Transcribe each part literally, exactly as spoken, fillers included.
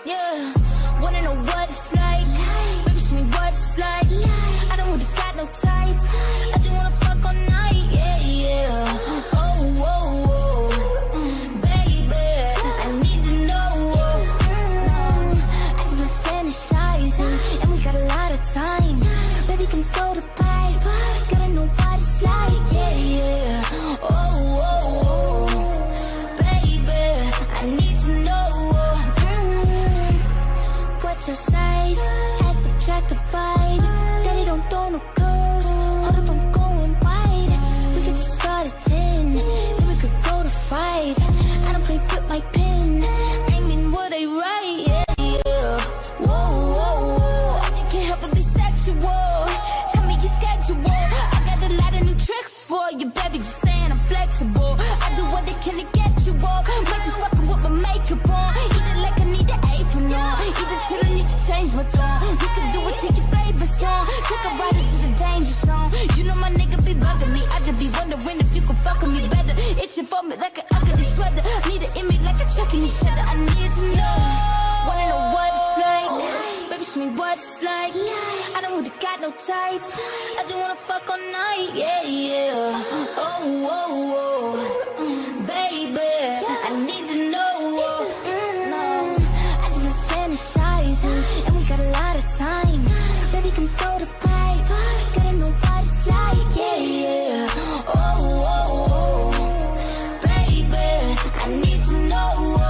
Yeah, wanna know what it's like? Baby, show me what it's like. I don't really got no tights. I just wanna fuck all night. Yeah, yeah. Oh, oh, oh, baby, I need to know. Mm, I just been fantasizing, and we got a lot of time. Baby, can throw the pipe. Gotta know what it's like. Yeah, yeah. Oh, oh, oh, baby, I need to know. Mm, what's your size? Add, subtract, divide. Daddy don't throw no curves. Hold up, I'm going wide. We could just start at ten, then we could go to five. I don't play with my pen. I mean what I write. Yeah, yeah. Whoa, whoa, whoa. I just can't help but be sexual. Tell me your schedule. I got a lot of new tricks for you, baby. Just saying I'm flexible. I do what they can to get you off. Might just fucking with my makeup on. Either like I need the apron on, either till I need to change my tone. We can do it to your favorite song. Take a ride into the danger zone. You know my nigga be bugging me. I just be wondering if you could fuck with me better. Itching for me like an ugly sweater. Need an image like a checking each other. I need to know. Wanna know what it's like? Baby, show me what it's like. I don't really got no tights. I just wanna fuck all night. Yeah, yeah. Oh, oh, oh, baby, I need to know. Mm, I just been fantasizing, and we got a lot of time. Baby, can throw the pipe. Gotta know what it's like. Yeah, yeah. Oh, oh, oh, baby, I need to know.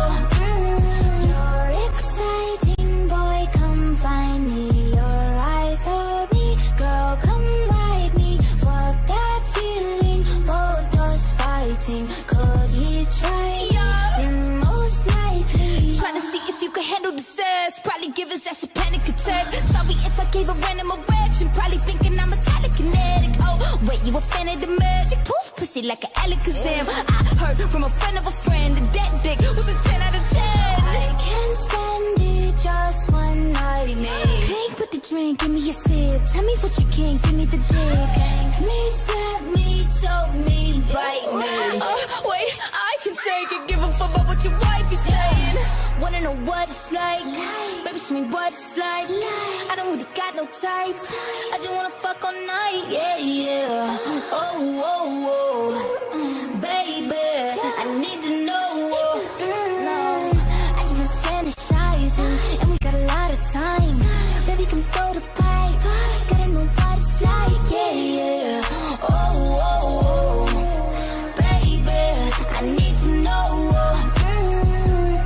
Mm, you're exciting, boy, come find me. Your eyes told me, girl, come ride me. Fuck that feeling, both us fighting. Could he try? Yeah, most likely. Trying to see if you can handle the sex. Probably give his ass a panic attack. Sorry if I gave a random erection. Probably thinking I'm a telekinetic. Oh, wait, you a fan of the magic? Poof, pussy like an Alakazam. I heard from a friend of a friend that that dick was a ten out of ten. I can't stand it, just one night, man. Crank with the drink, give me a sip. Tell me what you can, give me the dick. Thank me, slap me, choke me, bite me. Uh, wait, I can take it, give a fuck about what your wife is saying. Wanna know what it's like? Baby, show me what it's like. I don't really got no tights. I just wanna fuck all night. Yeah, yeah. Oh, oh, oh, baby, I need to know. Mm, I just been fantasizing, and we got a lot of time. Baby, can throw the pipe. Gotta know what it's like. Yeah, yeah. Oh, oh, oh, baby, I need to know. Mm.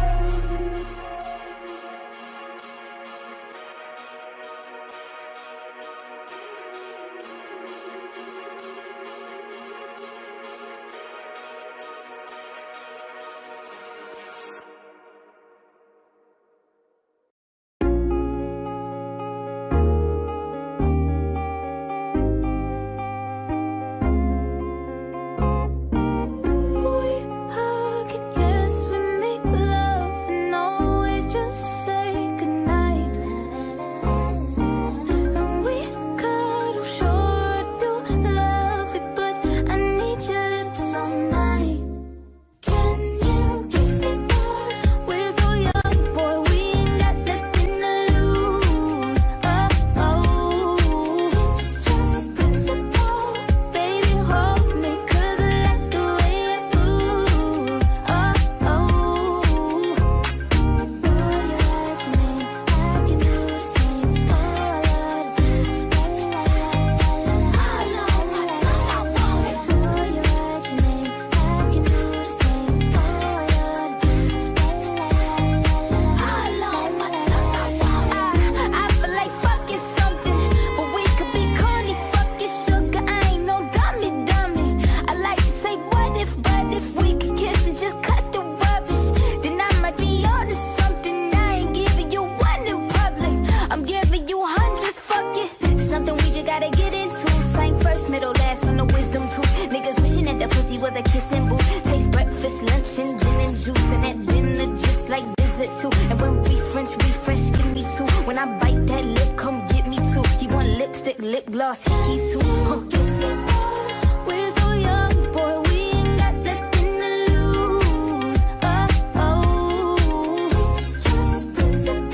lip gloss, hickeys too. Huh, kiss me more. We're so young, boy, we ain't got nothing to lose. Oh, oh, it's just principle.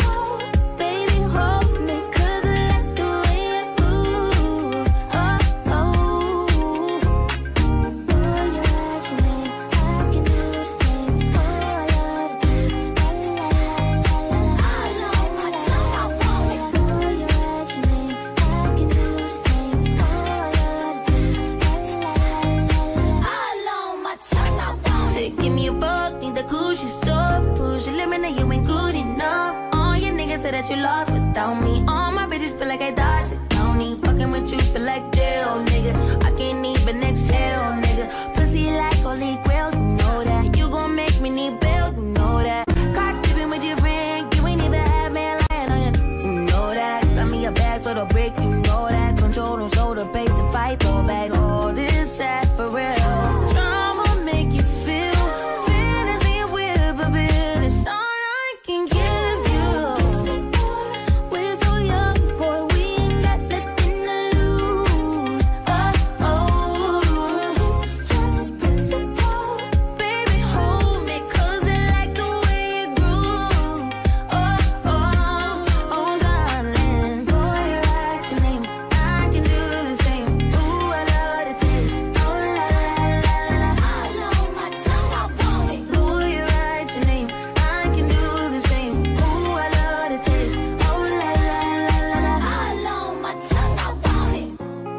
that you lost without me. All my bitches feel like I dodged the county. Fucking with you feel like jail, nigga. I can't even exhale, nigga. Pussy like holy grail, you know that. You gon' make me need bail, you know that. Caught dipping with your friend, you ain't even had man lying on you. You know that. Got me a bag for the brick, you know that. Control and show the pace and fight, throw back all this ass for real. Drama make you feel fantasy and whip a bit. It's all I can give you. We're so young, boy, we ain't got nothing to lose. Oh, oh, it's just principle. Baby, hold me, cause I like the way it grew. Oh, oh, oh, darling. Boy, you write your name, I can do the same. Ooh, I love the taste. Oh, la, la, la, la, la. All on my tongue, I want it. Boy, you write your name, I can do the same. Ooh, I love the taste. Oh, la, la, la, la, la. All on my tongue, I want it.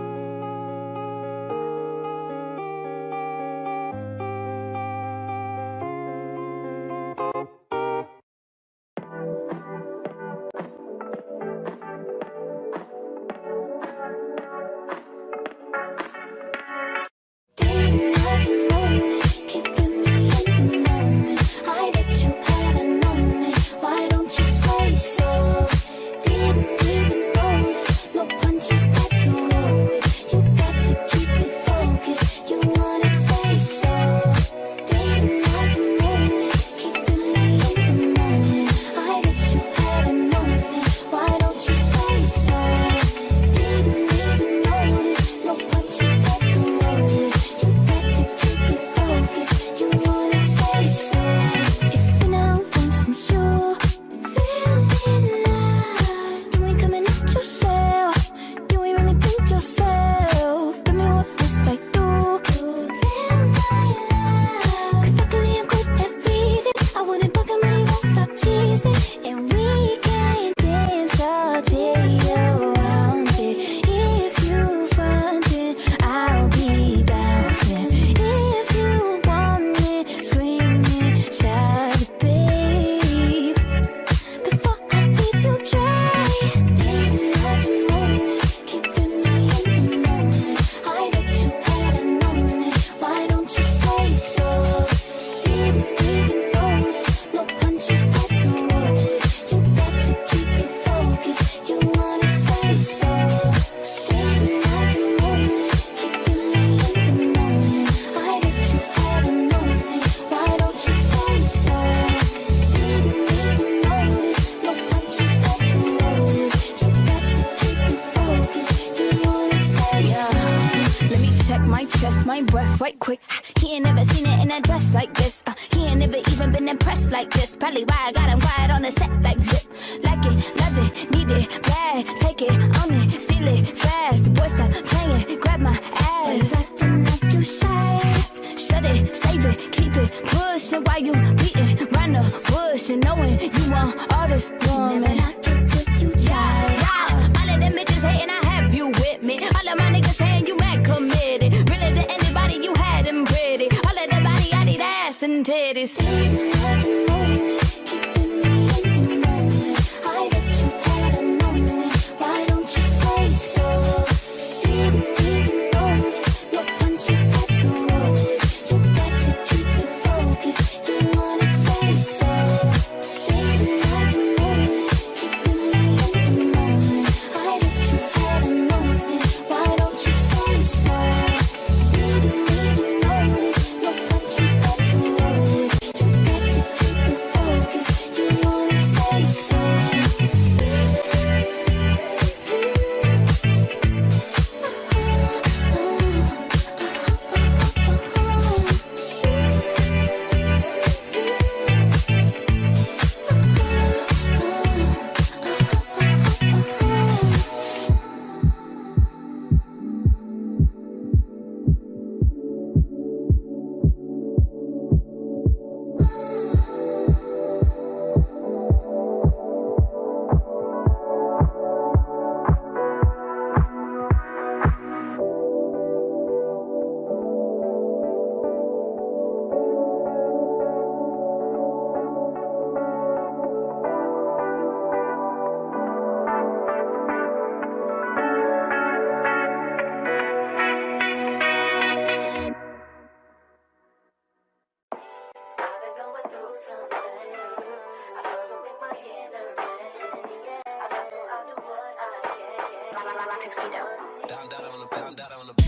Didn't have to morning, keeping me in the moment. I that you had known it. Why don't you say so? Didn't even notice. No punches got to roll with. You got to keep it focused. You wanna say so? Didn't have to morning, keeping me in the moment. I that you had known it. Why don't you say so? Didn't even notice. No punches got to roll with. You got to keep it focused. You wanna say so? It's been a long time since you feeling alive. You ain't coming out yourself. You ain't really think yourself. Tell me what it's like to damn my life. Cause luckily I'm good at breathing. I wouldn't bug him and he won't stop cheesing. And we can dance all day around it. If you frontin', I'll be bouncing. If you want it, screaming, shout it, babe. Before I leave you dry. Didn't have to morning, keeping me in the moment. I that you had known it. Why don't you say so? Didn't even notice. No punches got to roll with. You got to keep it focused. You wanna say so? Didn't have to morning, keeping me in the moment. I that you had known it. Why don't you say so? Didn't even notice. No punches got to roll with. You got to keep it focused. You wanna say so? Let me check my chest, my breath right quick. He ain't never seen it in a dress like this. Uh, he ain't never even been impressed like this. Probably why I got him quiet on the set like zip. Like it, love it, need it, bad. Take it, own it, steal it, fast. The boy stop playing, grab my ass. Acting like you shy. Shut it, save it, keep it, pushing while you beating round the bush and knowing you want all this woman. Never knock it till you try. Yeah, all of them bitches hating, I have you with me. All of my niggas saying you mad committed. Really to anybody, you had them pretty. All of the body, I need ass and titties. Didn't have to morning, keeping me in the moment. I that you had known it. Why don't you say so? Didn't even notice. No punches got to roll with. You got to keep it focused. You wanna say so? Didn't have to morning, keeping me in the moment. I that you had known it. Why don't you say so? Didn't even notice. No punches got to roll with. You got to Down, down on the, down, down on the beat.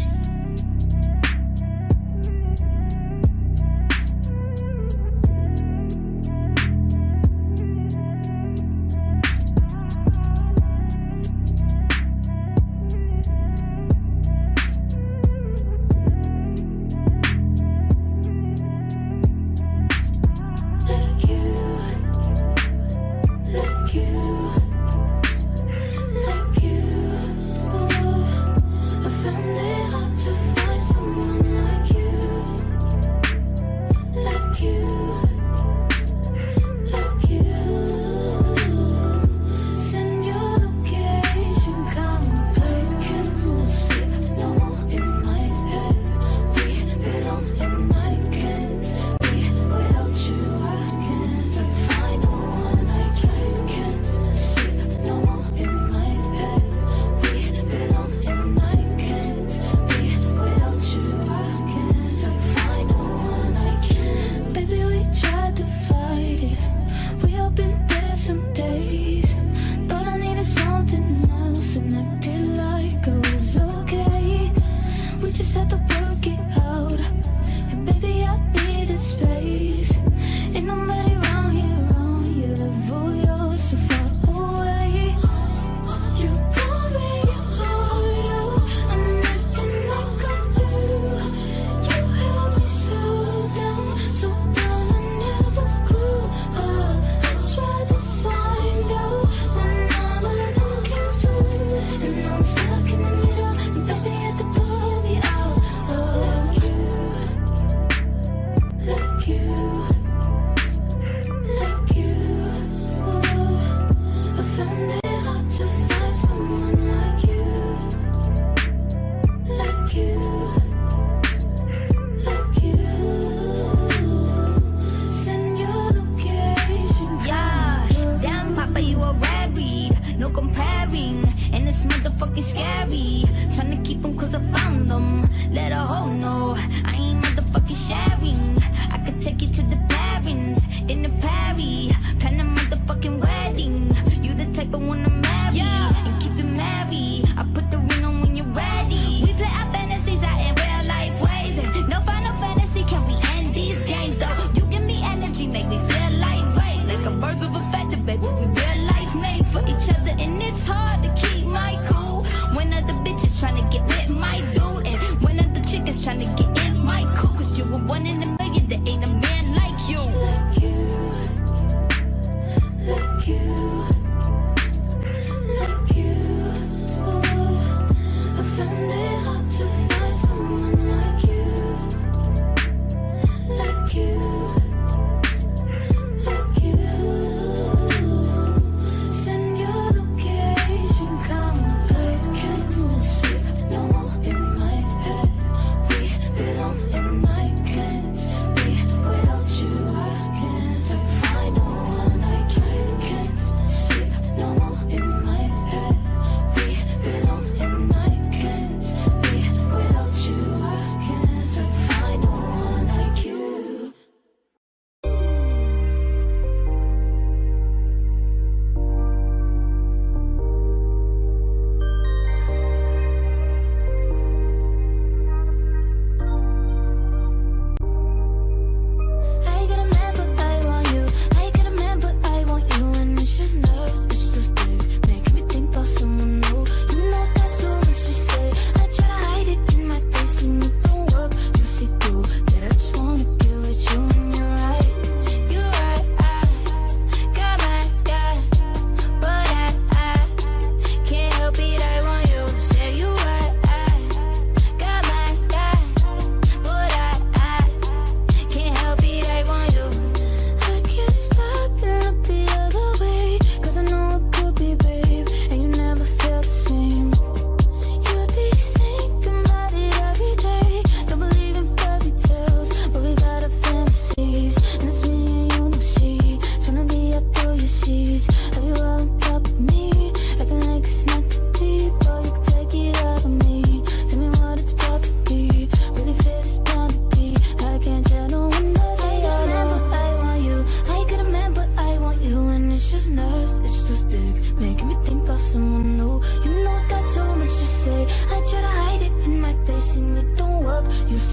Baby, we real life made for each other, and it's hard to keep my cool when other bitches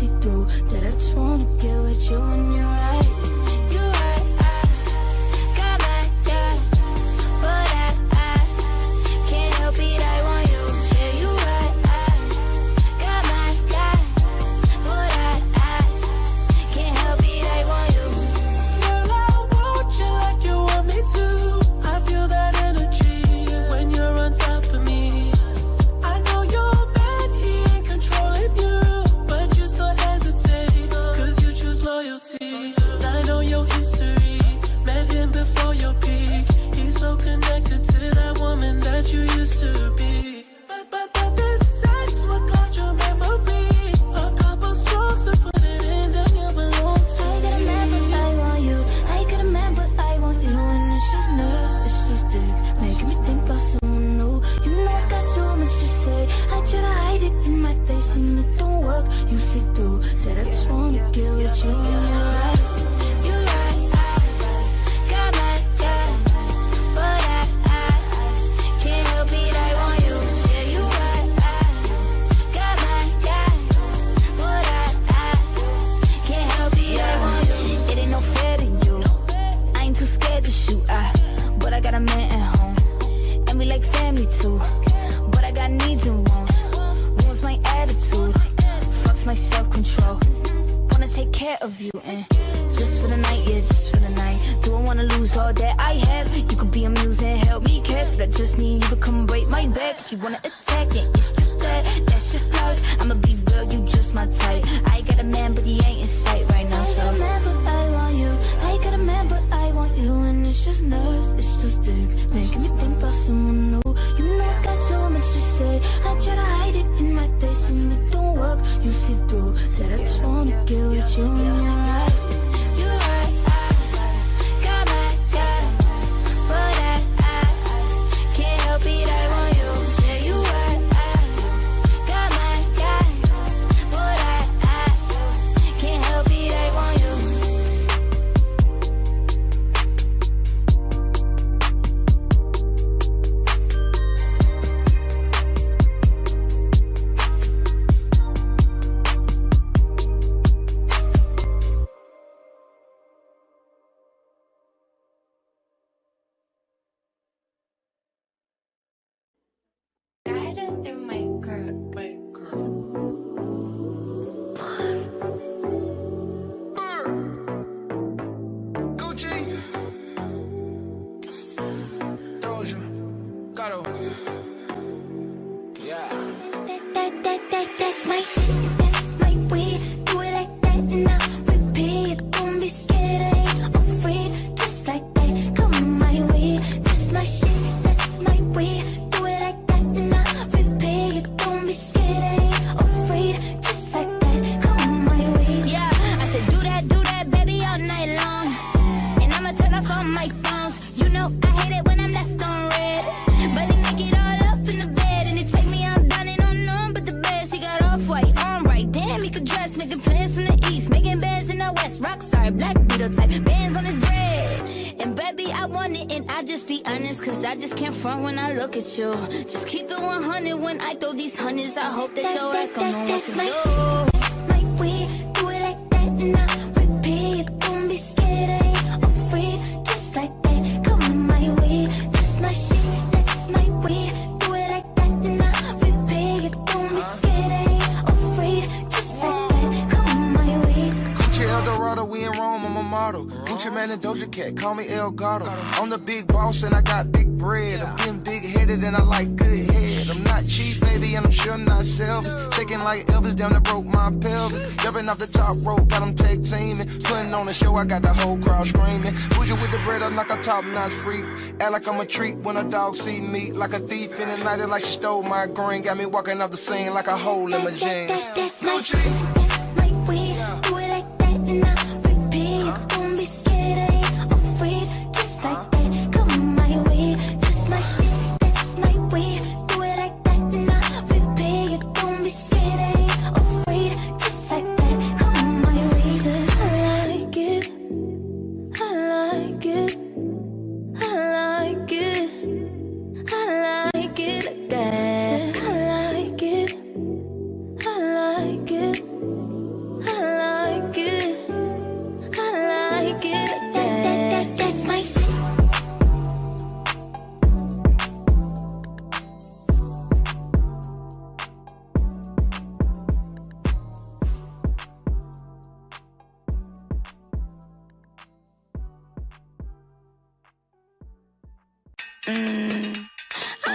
see through that I just wanna get with you when you're right. You right, I got my yeah, but I, I can't help it, I want you. Say you right, I got my yeah, but I, I can't help it, I want you. Girl, I want you like you want me to. I feel that energy when you're on top of me. I know your man, he ain't controlling you, but you still hesitate, cause you choose loyalty. I know your history, met him before your peak. He's so connected to that woman that you used to be. But, but, but this sex will cloud your memory. A couple strokes to put it in, then you belong to I got a man, but I want you. I got a man, but I want you. And it's just nerves, it's just dick, making me think about someone new. You know I got so much to say. I try to hide it in my face and it don't work. You see through that I just wanna get with you when you're right. You right, I got my yeah, but I, I can't help it, I want you. Yeah, you right, I got my yeah, but I, I can't help it, I want you. It ain't no fair to you. I ain't too scared to shoot, I, but I got a man at home, and we like family too. But I got needs and wants, wants my attitude, fucks my self-control. Wanna take care of you, and just for the night, yeah, just for the night. Do I wanna lose all that I have? You could be amused and help me catch, but I just need you to come break my back. If you wanna attack it, it's just that, that's just life. I'ma be real, you just my type. I got a man, but he ain't in sight right now, so I got a man, but I want you. I got a man, but I want you. And it's just nerves, it's just dick, making me think about someone new. You know I got so much to say. I try to hide it in my face and it don't work. You see through that I just wanna get with you when you're right. You right, I got my yeah, but I, I can't help it, I want you. Say you right, I got my yeah, but I, I can't help it, I want you. Gucci, Doja, Gato. Yeah. That, that, that, that, that's my shit, that's my way. Do it like that and I'll repeat. Don't be scared, I ain't afraid. Just like that, come my way. That's my shit, that's my way. Do it like that and I'll repeat. Don't be scared, I ain't afraid. Just like that, come my way. Yeah, I said do that, do that, baby, all night long. And I'ma turn off all my phones. You know I hate it when I'm left on red, but they make it all up in the bed. And they take me out dining on none but the best. He got off white, on right, damn he could dress. Making plans from the east, making bands in the west. Rockstar, black beetle type, bands on his bread. And baby I want it and I just be honest, cause I just can't front when I look at you. Just keep it one hundred when I throw these hundreds. I hope that your ass gon' know what to do. That's my way, do it like that and I'll repeat. Don't be scared, I ain't afraid. Just like that, come my way. That's my shit, that's my way. Do it like that and I'll repeat. Don't be scared, I ain't afraid. Just like that, come my way. Gucci Eldorado, we in Rome, I'm a model. Gucci Man and Doja Cat, call me El Gato. I'm the big boss and I got big bread. I'm getting big headed and I like good head. I'm not cheap, baby, and I'm sure not selfish. Shaking like Elvis, down that broke my pelvis. Jumping off the top rope, got them tag teaming. Putting on the show, I got the whole crowd screaming. Bougie with the bread, I'm like a top notch freak. Act like I'm a treat when a dog see me. Like a thief in the night, like she stole my green. Got me walking off the scene like a hole in my jeans. That's my shit, that's my way. Do it like that and I'll repeat. Don't be scared, I ain't afraid. Just like that, come my way. That's my shit, that's my way. Do it like that and I'll repeat. Don't be scared, I ain't afraid. Just like that, come my way. I like it, I like it, I like it, I like it like that. I like it, I like it.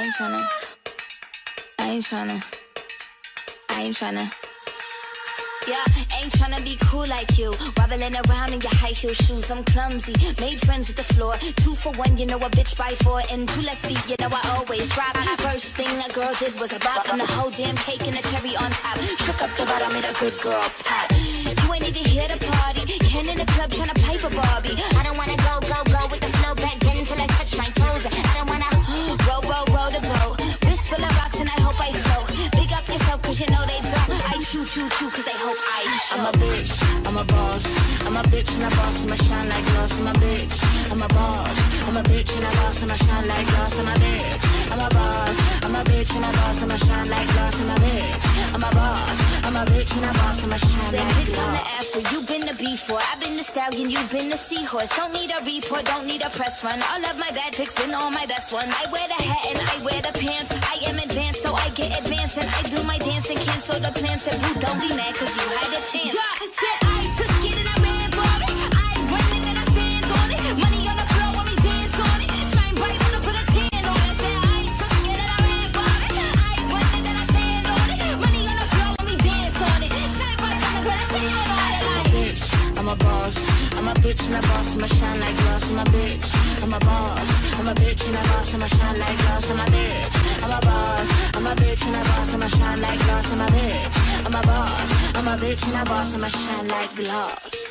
ain't tryna, I ain't tryna, I ain't tryna. Yeah, ain't tryna be cool like you. Wobbling around in your high heel shoes, I'm clumsy. Made friends with the floor. Two for one, you know a bitch by four. And two left feet, you know I always drop. First thing a girl did was a bop. And the whole damn cake and the cherry on top. Shook up the bottom, made a good girl pop. You ain't even here to party. Ken in the club tryna pipe a Barbie. I don't wanna go, go, go with the flow back then until I touch my toes. I don't wanna roll, roll, roll the boat. Wrist full of rocks and I hope I float. Big up yourself cause you know they don't. I choo, choo, choo cause they hope I show. I'm a bitch, I'm a boss. I'm a bitch and a boss, I'ma shine like glass. I'm a bitch, I'm a boss. I'm a bitch and a boss, I'ma shine like glass. I'm a bitch, I'm a boss. I'm a bitch and a boss, I'ma shine like glass. I'm a bitch, I'm a boss. I'm a bitch and a boss, I'ma shine like glass. On the after, you been the before. I've been the stallion, you've been the seahorse. Don't need a report, don't need a press run. All of my bad pics been all my best ones. I wear the hat and I wear the pants. I am advanced, so I get advanced. And I do my dance and cancel the plans. Said boo, don't be mad cause you had a chance. Yeah, said I took it and I ran for it. I run it and I stand on it. Money on the floor when we dance on it. Shine bright when I put a tan on it. Said I took it and I ran for it. I run it and I stand on it. Money on the floor when we dance on it. Shine bright when I put a tan on it. Like bitch, I'm a boss. I'm a bitch and a boss. I'ma shine like glass. I'm a bitch. I'm a boss. I'm a bitch and a boss. I'ma shine like glass. I'm a bitch. I'm a boss. I'm a bitch and a boss. I'ma shine like glass. I'm a bitch. I'm a boss. I'm a bitch and a boss. I'ma shine like glass.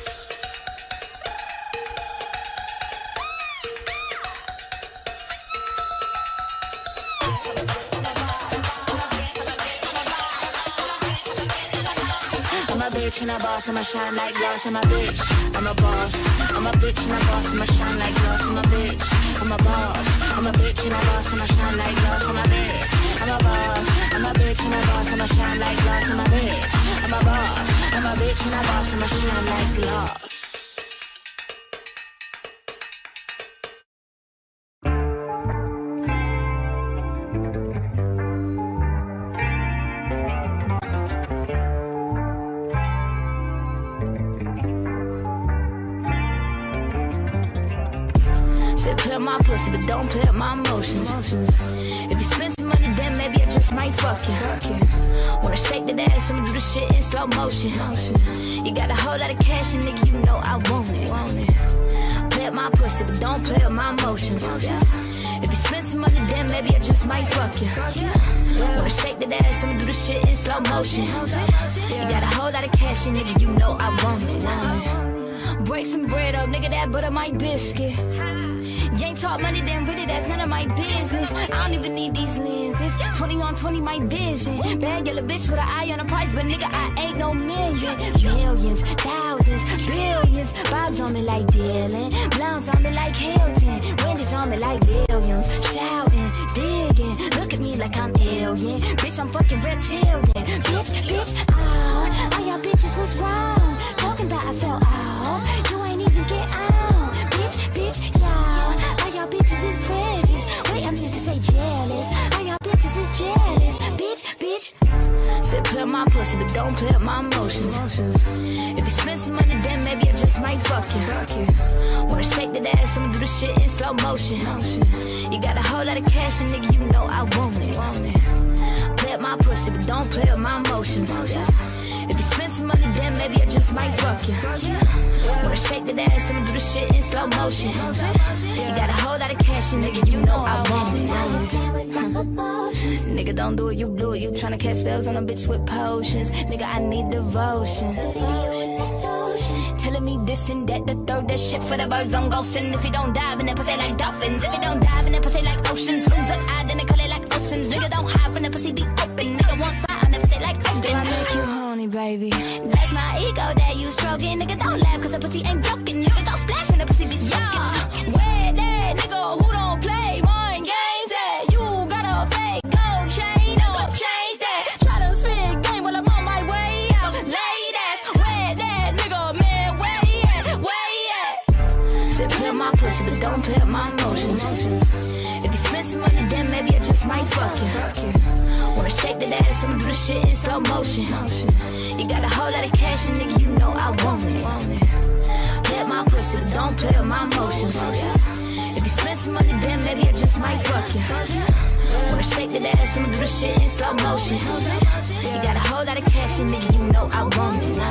I'm a bitch and a boss, I'ma shine like glass. I'm a bitch, I'm a boss. I'm a bitch and a boss, I'ma shine like glass. I'm a bitch, I'm a boss. I'm a bitch and a boss, I'ma shine like glass. I'm a bitch, I'm a boss. I'm a bitch and a boss, I'ma shine like glass. I'm a bitch, I'm a boss. I'm a bitch and a boss, I'ma shine like glass. Play with my pussy, but don't play with my emotions. If you spend some money, then maybe I just might fuck you. Wanna shake that ass, I'ma do the shit in slow motion. You got a whole lot of cash, and nigga, you know I want it. Play with my pussy, but don't play with my emotions. If you spend some money, then maybe I just might fuck you. Wanna shake that ass, I'ma do the shit in slow motion. You got a whole lot of cash, and nigga, you know I want it. Break some bread up, nigga, that butter my biscuit. You ain't talk money, then really that's none of my business. I don't even need these lenses. twenty on twenty, my vision. Bad yellow bitch with an eye on the price, but nigga, I ain't no million. Millions, thousands, billions. Bob's on me like Dylan. Blondes on me like Hilton. Wendy's on me like billions. Shouting, digging. Look at me like I'm alien. Bitch, I'm fucking reptilian. Bitch, bitch, oh. All y'all bitches was wrong. Talking about I fell out. You ain't even get out. Bitch, bitch, y'all. All y'all bitches is precious. Wait, I meant to say jealous. All y'all bitches is jealous. Bitch, bitch. Said play with my pussy, but don't play with my emotions. If you spend some money, then maybe I just might fuck you. Wanna shake that ass, I'ma do the shit in slow motion. You got a whole lot of cash, and nigga, you know I want it. Play with my pussy, but don't play with my emotions. If you spend some money, then maybe I just might fuck you. Wanna shake that ass, I'ma do the shit in slow motion. You got a whole lot of cash, and nigga, you know I want it. Nigga, don't do it, you blew it. You tryna cast spells on a bitch with potions. Nigga, I need devotion. Telling me this and that, the third, that shit for the birds on ghosting. If you don't dive in that pussy like dolphins, if you don't dive in that pussy like oceans, swings up eye, then they call it like oceans. Nigga, don't hide when the pussy be open. Nigga, won't slide on that pussy like ocean. I make you horny, baby. That's my ego that you stroking. Nigga, don't laugh, cause the pussy ain't joking. Nigga, don't splash when the pussy be soaking. Where that nigga who don't play mind games at? You got a fake gold chain or change that. Try to spit game while I'm on my way out. Ladies, where that nigga, man, where he at? Where he at? Said play with my pussy, but don't play with my emotions. If you spend some money, then maybe I just might fuck you. Wanna shake that ass, I'ma do the shit in slow motion. You got a whole lot of cash, and nigga, you know I want it. Play with my pussy, but don't play with my emotions. If you spend some money, then maybe I just might fuck you. Wanna shake it ass, I'ma do the shit in slow motion. You got a whole lot of cash, and nigga, you know I want it.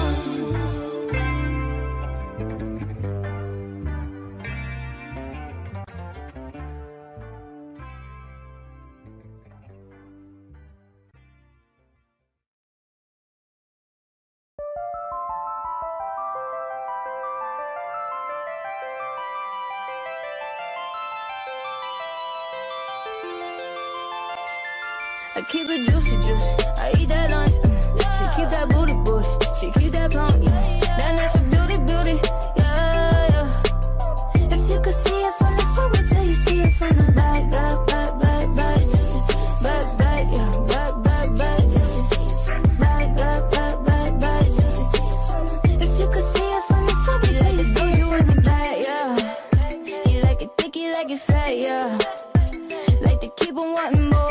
I keep it juicy, juicy. I eat that lunch. Mm. She keep that booty, booty. She keep that plump. Yeah. That natural beauty, beauty. Yeah, yeah. If you could see it from the front, wait till you see it from the back. Back, back, back, back. Back, back, yeah. Back, back, back. Back, back, back, back, back. If you could see it from the front, wait till you see it from the back. Yeah. He like it thick, he like it fat. Yeah. Like to keep on wanting more.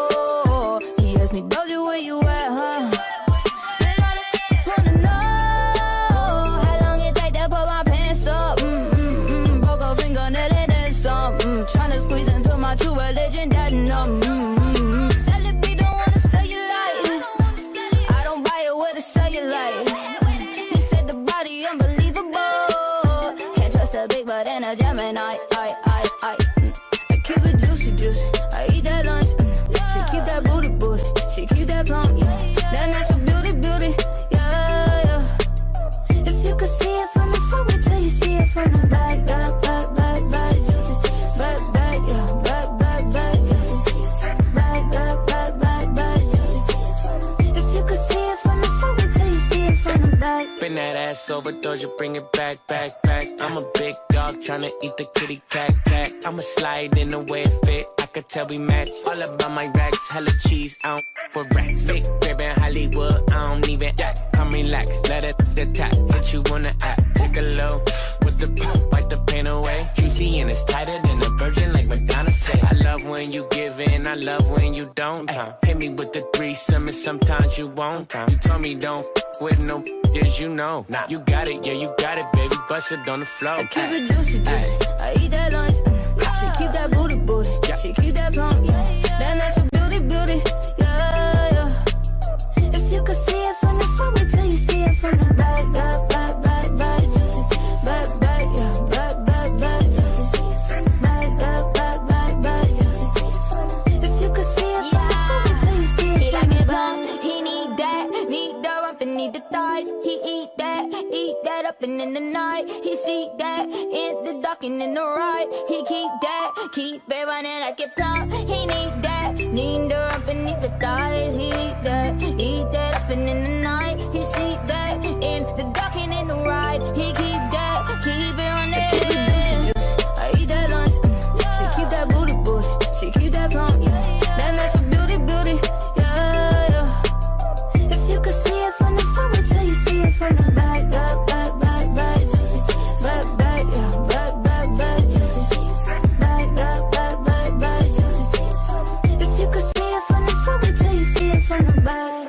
Doja, where you at, huh? And I wanna know how long it take to put my pants up. Mm, mm, mm. Broke a fingernail and then some. Mm, tryna squeeze into my true religion, that no. Mm, mm. Sell it, be don't wanna sell you like. I don't buy it with a cellulite. He said the body unbelievable. Can't trust a big butt and a Gemini. I, I, I, I keep it juicy, juicy. I eat that lunch. She keep that booty, booty. She keep that plump, yeah. That natural beauty, beauty, yeah, yeah. If you could see it from the front, wait till you see it from the back. Back, back, back, back. Back, back, yeah. Back, back, back. Back, back, back, back, back. If you could see it from the front, wait till you see it from the back. Bend that ass over, Doja, bring it back, back, back. I'm a big dog tryna eat the kitty cat, cat. I'ma slide in the way it fit. I could tell we match. All about my racks, hella cheese, I don't for rats. Big crib in Hollywood, I don't even act. Come relax, let it attack. Get you on the app, take a low with the pump, wipe the pain away. Juicy and it's tighter than a virgin, like Madonna say. I love when you give in, I love when you don't. Ay, hit me with the threesome and sometimes you won't. You told me don't with no yes, you know. Nah. You got it, yeah, you got it, baby. Bust it on the floor. I keep it juicy, juicy. I eat that lunch. Mm. She keep that booty, booty. Yeah. She keep that plump, yeah. That natural beauty, beauty. You could see it from the front, wait till you see it from the back. Back, back, back, back. Back, back, yeah. Back, back, back. Back, back, back, back, back. If you could see it from the front, wait till you see it from the back. He need that, need the rump and need the thighs. He eat that, eat that up and in the night. He see that in the dark and in the right. He keep that, keep it running like it plump. He need that, need the rump and need the thighs. He eat that, eat that up and in the night. He see that in the dark and in the right. He keep that, keep it running. I eat that lunch. She keep that booty, booty. She keep that plump, yeah. That natural beauty, beauty, yeah, yeah. If you could see it from the front, wait till you see it from the back. Back, back, back, back. Back, back, yeah. Back, back, back. Back, back, back, back, back. If you could see it from the front, wait till you see it from the back.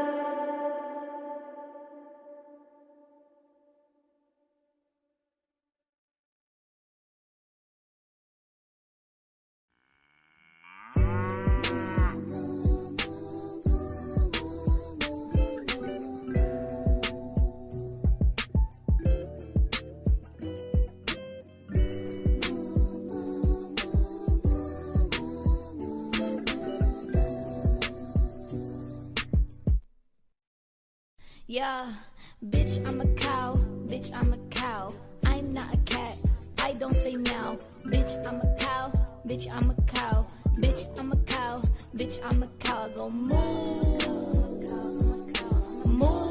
Yeah, bitch, I'm a cow, bitch, I'm a cow. I'm not a cat, I don't say meow. Bitch, I'm a cow, bitch, I'm a cow. Bitch, I'm a cow, bitch, I'm a cow. I go moo, moo.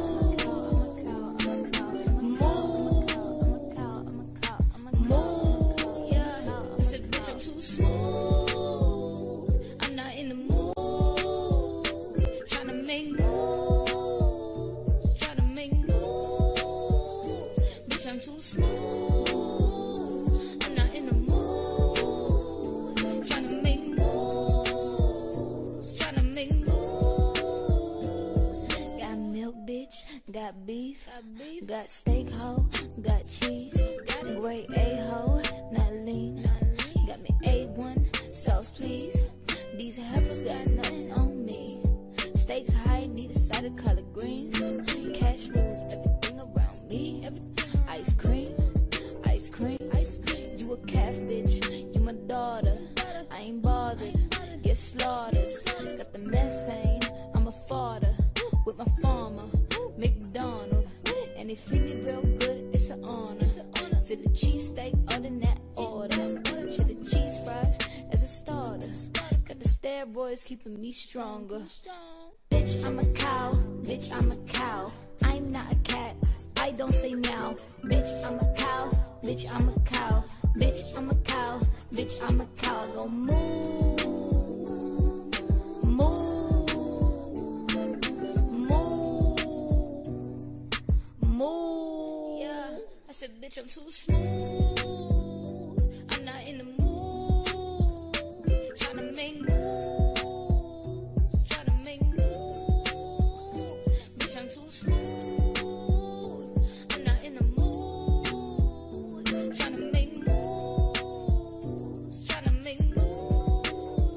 I'm too smooth. I'm not in the mood. Tryna make moves. Tryna make moves. Got milk, bitch. Got beef. Got steak, ho. Got cheese. Great A-ho. Not lean. Got me A one. Sauce, please. These heifers got nothing on me. Stakes high, need a side of collard greens. Cash rules everything around me. Ice cream, ice cream, ice cream. You a calf, bitch, you my daughter. I ain't bothered, get slaughtered. Got the methane, I'm a fodder. With my farmer, McDonald. And they feed me real good, it's an honor. Fill the cheesesteak, order that order. Chili cheese fries as a starter. Got the steroids keeping me stronger. Bitch, I'm a cow, bitch, I'm a cow. I'm not a cat, I don't say meow. Bitch, I'm a cow, bitch, I'm a cow. Bitch, I'm a cow, bitch, I'm a cow. Go moo, moo, moo, moo. Yeah, I said, bitch, I'm too smooth. I'm not in the mood. Tryna make moves, tryna make moves. Bitch, I'm too smooth. I'm not in the mood. Tryna make moves, tryna make moves.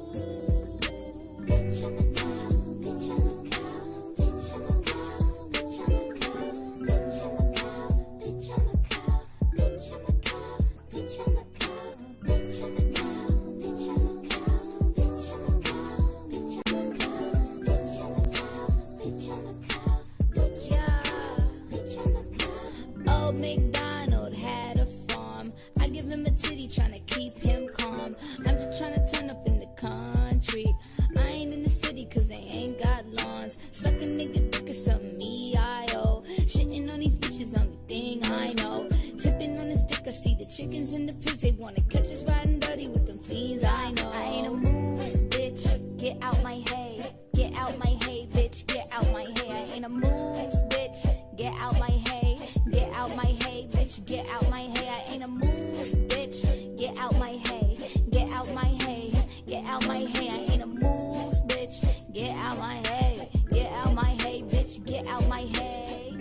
Bitch, I'm a cow, bitch, I'm a cow, bitch, I'm a cow, bitch, I'm a cow, bitch, I'm a cow, bitch, I'm a cow, bitch, I'm a cow, bitch, I'm a cow, bitch, I'm a cow, bitch, I'm a cow, bitch, I'm a cow, bitch, I'm a cow, bitch, I'm a cow, bitch, I'm a cow, bitch, Yeah. bitch, I'm a cow. Old MacDonald had a farm. I give him a titty tryna keep him calm. I'm just tryna turn up in the country. I ain't in the city cause they ain't got lawns. Suck a nigga dick or something, me I O. Shitting on these bitches, only thing I know. Tipping on his dick, I see the chickens in the pigs. They wanna catch us riding dirty with them fiends, I know. I ain't a moose, bitch, get out my hay. Get out my hay, bitch, get out my hay. I ain't a moose, bitch, get out my hay. Get out my hay, bitch, get out my hay. I ain't a moose, bitch, get out my hay. Get out my hay, get out my hay. I ain't a moose, bitch, get out my hay. Get out my hay, bitch, get out my hay.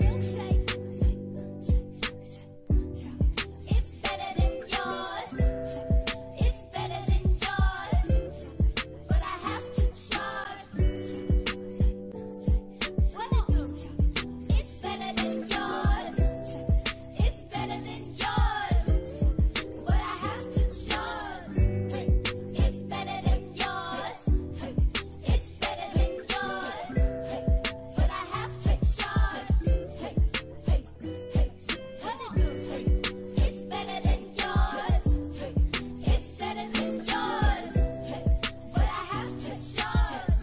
It's better than yours. It's better than yours. But I have to charge. What I do? It's better than yours. It's better than yours. But I have to charge. It's better than yours. It's better than yours. But I have to charge. What I do? It's better than yours. It's better than yours. But I have to charge.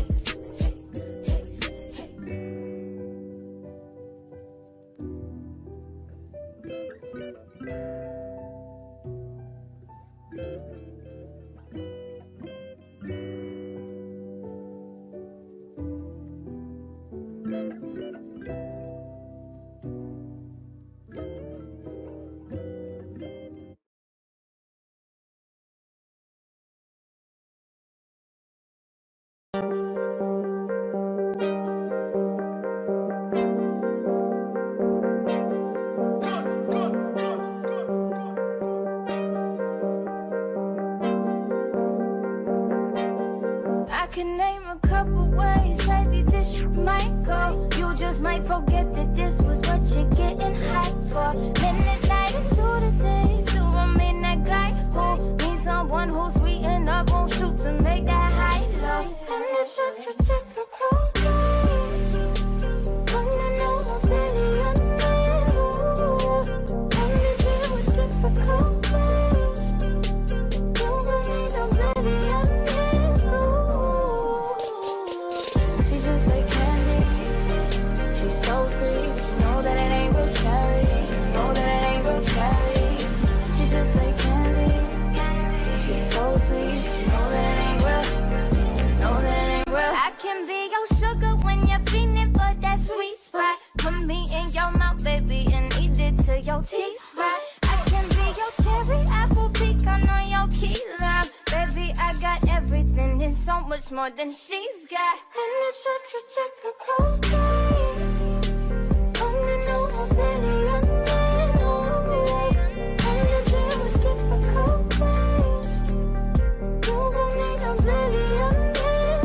I can name a couple ways, maybe this might go. You just might forget that this was what you're getting hyped for. Minute night into the day, so I'm in that guy who needs someone who's sweet and up on shoot to make that high low. And it's such a typical day. Wanna know a billion men, ooh. And to deal with difficult days, you gon' need a billion men, ooh. She's just like candy, she's so sweet. Know that it ain't real cherry, know that it ain't real cherry. She's just like candy, she's so sweet. Know that it ain't real, know that it ain't real. I can be your sugar when you're feeling for that sweet spot. Put me in your mouth, baby, and eat it till your teeth rot. I can be your cherry, apple, pecan on your key lime. Baby, I got everything and so much more than she's got. And it's such a typical day. Wanna know a billion men, ooh. And to deal with difficult days, you gon' need a billion men,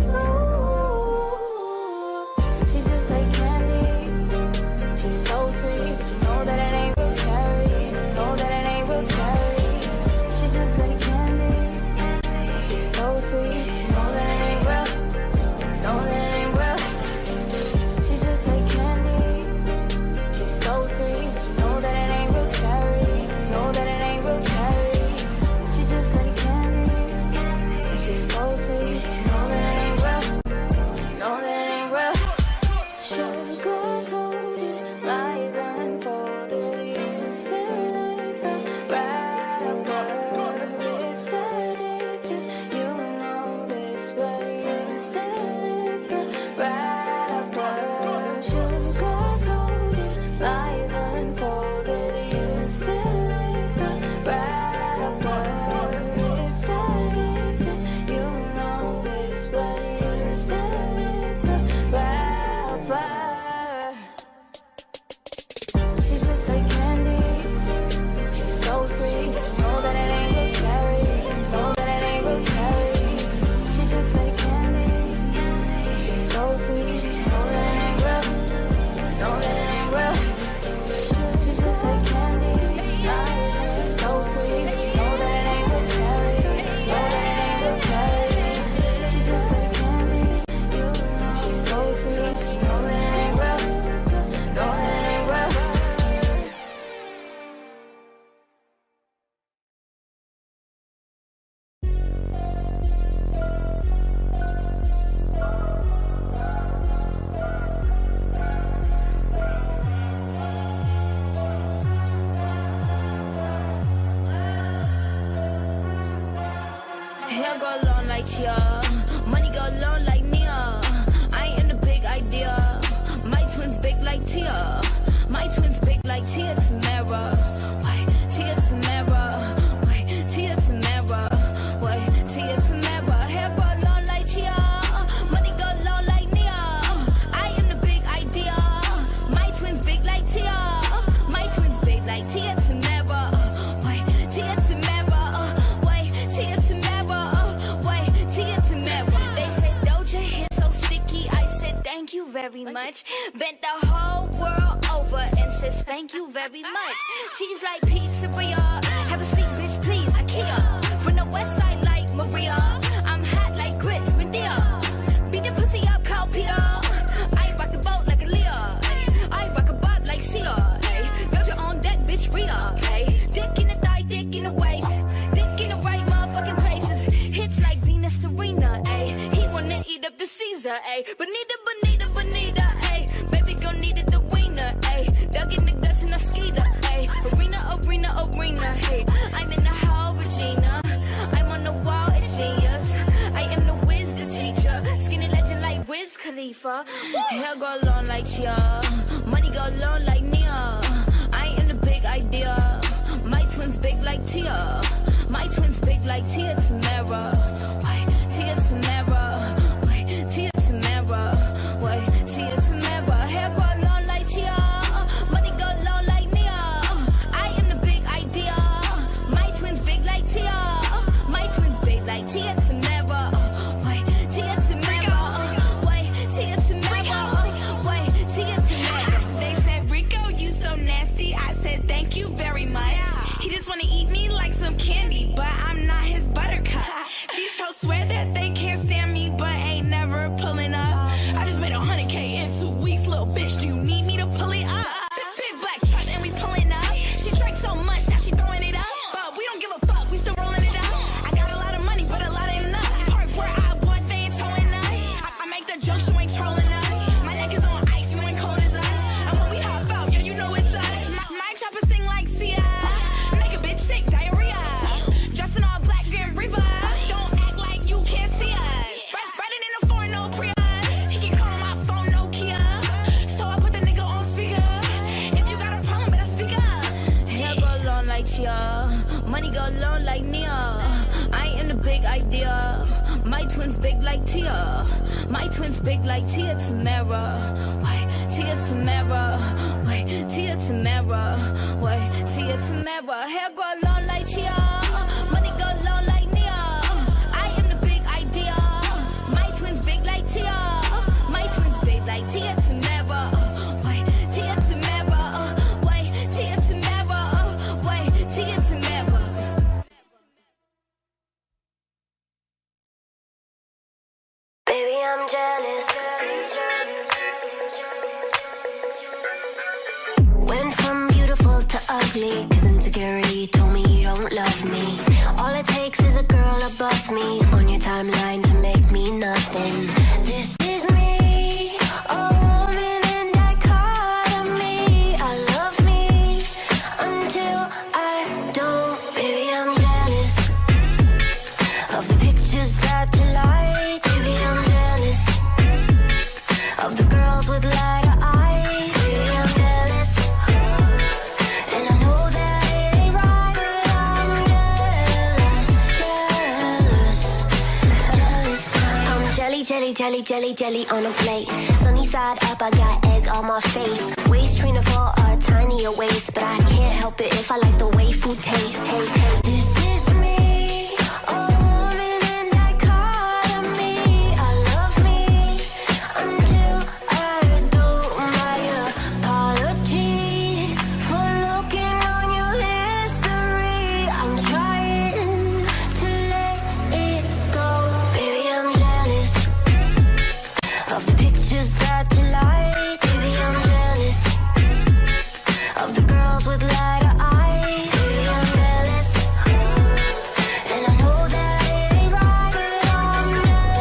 Chia. Money go long like Nia. I ain't in the big idea. My twins big like Tia. My twins big like Tia Tamara. Why? Tia Tamara. Why? Tia Tamara. Why? Tia Tamara. Hair go long like Chia. Money go long like Nia. I am the big idea. My twins big like Tia. My twins big like Tia Tamara. Why? Tia Tamara. Why? Tia Tamara. Why? Tia Tamara. They said Doja hit so sticky. I said thank you very much. Bent the whole world over and says thank you very much. She's like pizzeria. Have a seat, bitch, please. IKEA. From the west side like Maria. I'm hot like grits, Medea. Beat the pussy up, Carl Peter. I rock the boat like a Leah. I rock a bob like Sia. Doja on that bitch, Rhea. Dick in the thigh, dick in the waist. Dick in the right motherfucking places. Hits like Venus Serena. Ay. He wanna eat up the Caesar. Ay. Bonita, bonita, bonita. Ay. Baby girl needed the wiener. Ay. Dug in the guts in a skeeter. Ay. Arena, arena, arena. Hey. I'm in the hall, Regina. I'm on the wall at Genius. I am the whiz, the teacher. Skinny legend like Wiz Khalifa. Hair go long like Chia. Money go long like Nia. I am the big idea. My twins big like Tia. My twins big like Tia Tamara. Why? Tia Tamara. Why? Tia Tamara. Why? Tia Tamara. Hair go long like Chia. Money go long like Nia. I am the big idea. My twins big like Tia. My twins big like Tia Tamara. Why? Tia Tamara. Why? Tia Tamara. Why? Tia Tamara. They said, Rico, you so nasty. I said, thank you very much. He just wanna eat me like some candy, but I'm not his buttercup. These hoes swear that they can't stand me, but ain't never pulling up. I just made a hundred K in two weeks, little bitch. Do you need me to pull it up? Big black truck and we pulling up. She drank so much, now she throwing it up. But we don't give a fuck, we still rolling it up. I got a lot of money, but a lot ain't enough. Part where I want, they ain't towing us. I, I make the jokes, you ain't trolling us. My neck is on ice, you ain't cold as us. And when we hop out, yeah, you know it's us. My, my chopper sing like Sia. Make a bitch sick, diarrhea. Dressing all black, Grim Reaper. Don't act like you can't see us. Riding in the foreign, no Prius. He can call my phone, Nokia. So I put the nigga on speaker. If you got a problem, better speak up. Hair go long like Chia. Money go long like Nia. I am the big idea. My twins big like Tia. My twins big like Tia Tamara. Why? Tia Tamara. Why? Tia Tamara. Why? Tia Tamara. Hair go long like Chia. Money go long like Nia. I am the big idea. My twins big like Tia. My twins big like Tia Tamara. Why? Tia Tamara. Why? Tia Tamara. Why? Tia Tamara. Baby, I'm jealous. Went from beautiful to ugly, cause insecurity told me you don't love me. All it takes is a girl above me on your timeline to make me nothing. This is me, a woman in dichotomy. I love me until I don't. Baby, I'm jealous of the pictures that you like. Baby, I'm jealous of the girls with lighter eyes. Baby, I'm jealous, and I know that it ain't right, but I'm jealous, jealous, jealous kind. I'm jelly, jelly, jelly, jelly, jelly on a plate. Sunny side up, I got egg on my face. Waist trainer for a tinier waist, but I can't help it if I like the way food tastes. Hey, hey, this is me, a woman in dichotomy. I love me until I don't. My apologies for looking on your history. I'm trying to let it go. Baby, I'm jealous of the pictures that you like. Baby, I'm jealous of the girls with lighter eyes. Baby, I'm jealous, and I know that it ain't right, but I'm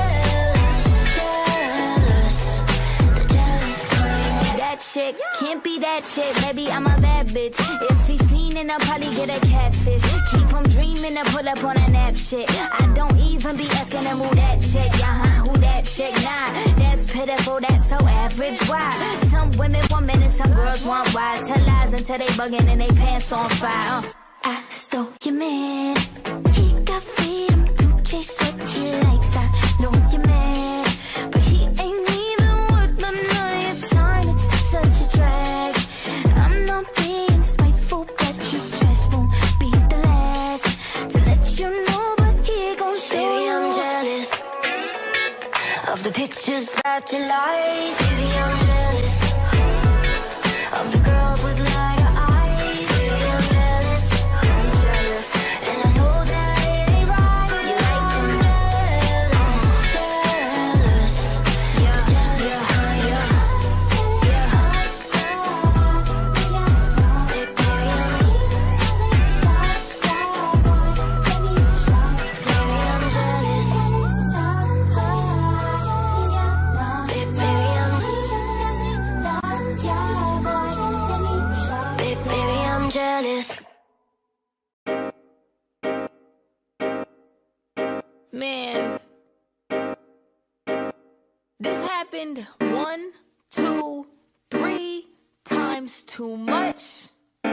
jealous, jealous, the jealous kind. That chick can't be that chick, baby. I'm a bad bitch. If he fiend and I'll probably get a catfish. Keep them dreaming to pull up on a nap shit. I don't even be asking them who that chick. Uh-huh, who that chick? Nah, that's pitiful, that's so average. Why? Some women want men and some girls want wise. Tell lies until they bugging and they pants on fire. Uh, I stole your man. He got freedom to chase what he likes. I know you're mad, but he ain't even worth none of your time. It's such a drag. I'm not being spiteful, but his stress won't be the last to let you know, but he gon' show. Baby, I'm jealous of the pictures that you like. Baby, I'm jealous of the girls with lighter eyes. Baby, I'm jealous, I'm jealous, and I know that it ain't right. You like to jealous, yeah, yeah, yeah, yeah. Jealous. Man, this happened one, two, three times too much.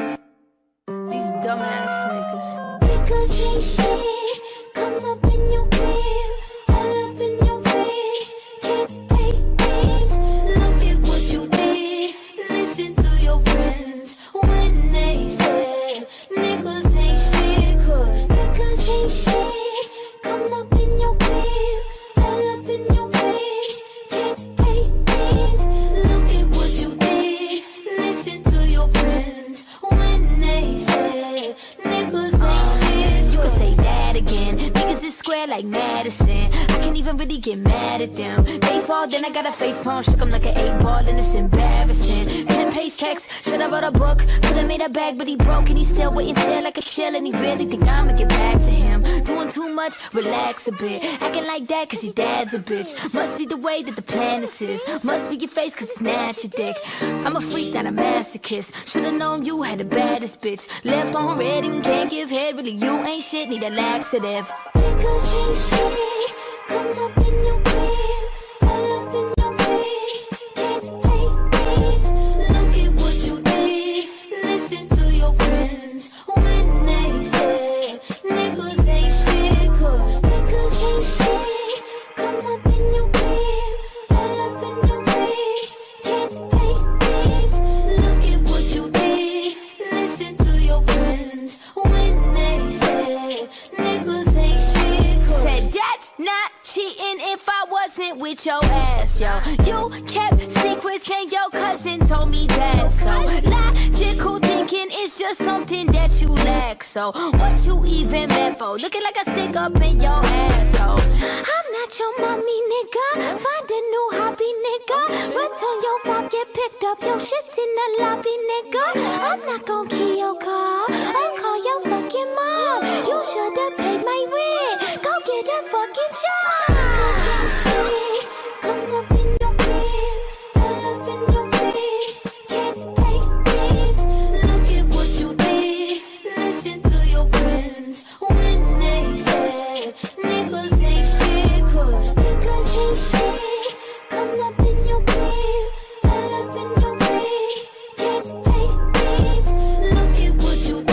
These dumbass niggas. Niggas ain't shit. Come up in your crib, all up in your fridge. Can't pay rent. Look at what you did. Listen to your friends when they say niggas ain't shit. Cause niggas ain't shit. Come up in your crib, all up in your fridge. Can't pay rent. Look at what you did. Listen to your friends when they say niggas ain't shit. You can say that again. Niggas is square like Madison. I can't even really get mad at them. They fall, then I got a face palm. Shook 'em like an eight ball, and it's embarrassing. Ten page checks, should've wrote a book. Could've made a bag, but he broke, and he still waiting till like a chill. And he really think I'ma get back to him. Doing too much, relax a bit. Acting like that, cause your dad's a bitch. Must be the way that the planet is. Must be your face, cause it's not your dick. I'm a freak, not a masochist. Should've known you had the baddest bitch. Left on red and can't give head. Really, you ain't shit, need a laxative. Niggas ain't shit. Come up in your crib, all up in your fridge. Can't pay rent. Look at what you did. Listen to your friends when they say niggas ain't shit. Cause niggas ain't shit. Come up in your crib, all up in your fridge. Can't pay rent. Look at what you did. Listen to your friends when they say niggas ain't shit. Cause Said that's not cheating if I wasn't with your ass, yo. You kept secrets and your cousin told me that. So logical thinking is just something that you lack. So what you even meant for? Looking like a stick up in your asshole. I'm not your mommy, nigga. Find a new hobby, nigga. Return your phone, get picked up. Your shit's in the lobby, nigga. I'm not gon' kill your car. I'll call your fucking mom. You should've paid my rent. Go get a fucking job. Niggas ain't shit. Come up in your crib, all up in your fridge. Can't pay rent. Look at what you did. Listen to your friends when they say niggas ain't shit. Cause Niggas ain't shit. Come up in your crib, all up in your fridge. Can't pay rent. look at what you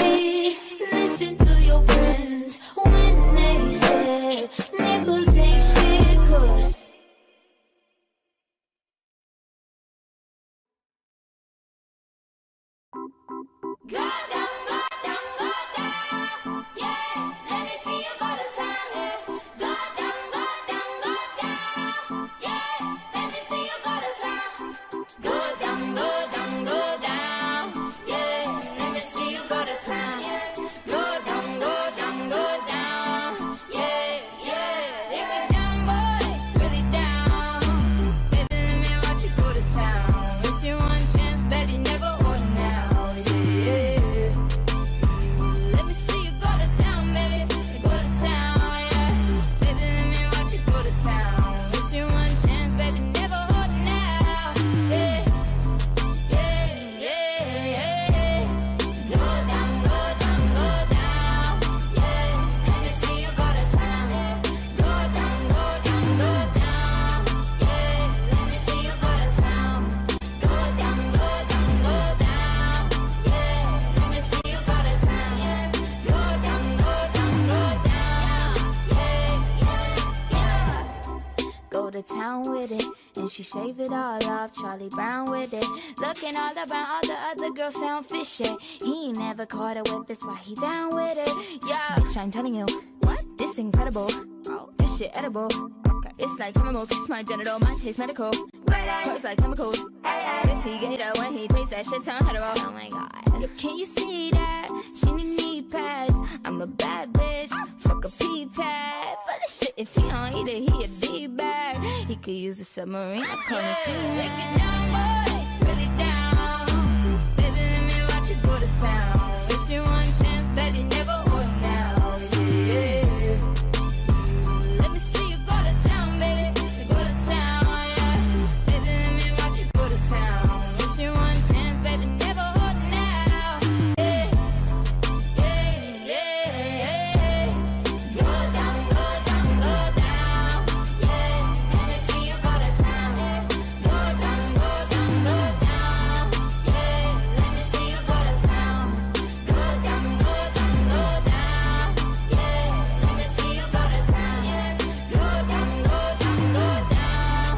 to town with it. And she shave it all off, Charlie Brown with it. Looking all around, all the other girls sound fishy. He ain't never caught a whip, that's why he down with it. Yeah, bitch, I'm telling you, what? This incredible. Oh, this shit edible. Okay, it's like chemical, kiss my genital, my taste medical. Works like chemicals. If he get it when he tastes that shit, turn hetero. Oh my god. Yo, can you see that? She need knee pads. I'm a bad bitch. Fuck a pee pad. For the shit, if he don't eat it, he a D-bag. He could use a submarine. I call him Steve. Make it down, boy. Really down. Baby, let me watch you go to town. It's your one chance, baby, never hold now. Yeah. Let me see you go to town, baby. Go to town, yeah. Baby, let me watch you go to town. It's your one chance, baby, never hold now. Yeah. Yeah, yeah, yeah. Go down, go down, go down. Yeah. Let me see you go to town. Yeah. Go down, go down, go down. Yeah. Let me see you go to town. Go down, go down, go down. Yeah. Let me see you go to town. Yeah. Go down, go down, go down.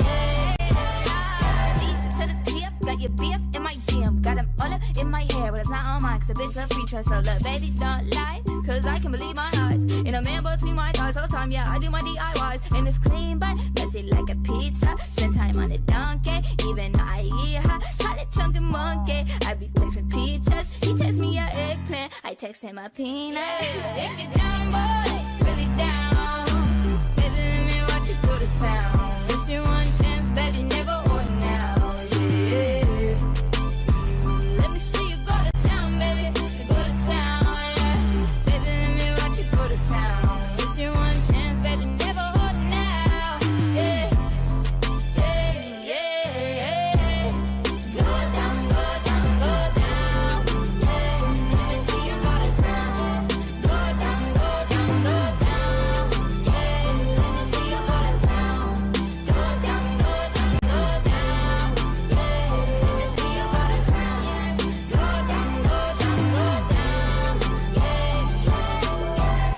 Yeah. D to the T F, got your B F in my D M. Got him all up in my hair, but it's not on mine, cause a bitch love free trust. So look, baby, don't lie, cause I can believe my eyes. In a man between my thighs all the time, yeah, I do my D I Ys. And it's clean, but messy like a pizza. Spend time on a donkey, even I eat her. Call it chunky monkey, I be texting peaches. He text me a eggplant, I text him a peanut. If you're down, boy, really down. Baby, let me watch you go to town. It's your one chance, baby, never hold now. Yeah. Let me see you go to town, baby. Go to town, yeah. Baby, let me watch you go to town. It's your one chance, baby, never hold now. Yeah. Yeah, yeah, yeah. Go down, go down, go down. Yeah. Let me see you go to town. Go down, go down, go down. Yeah. Let me see you go to town. Go down, go down, go down. Yeah. Let me see you go to town. Go down, go down, go down. Yeah, yeah, yeah.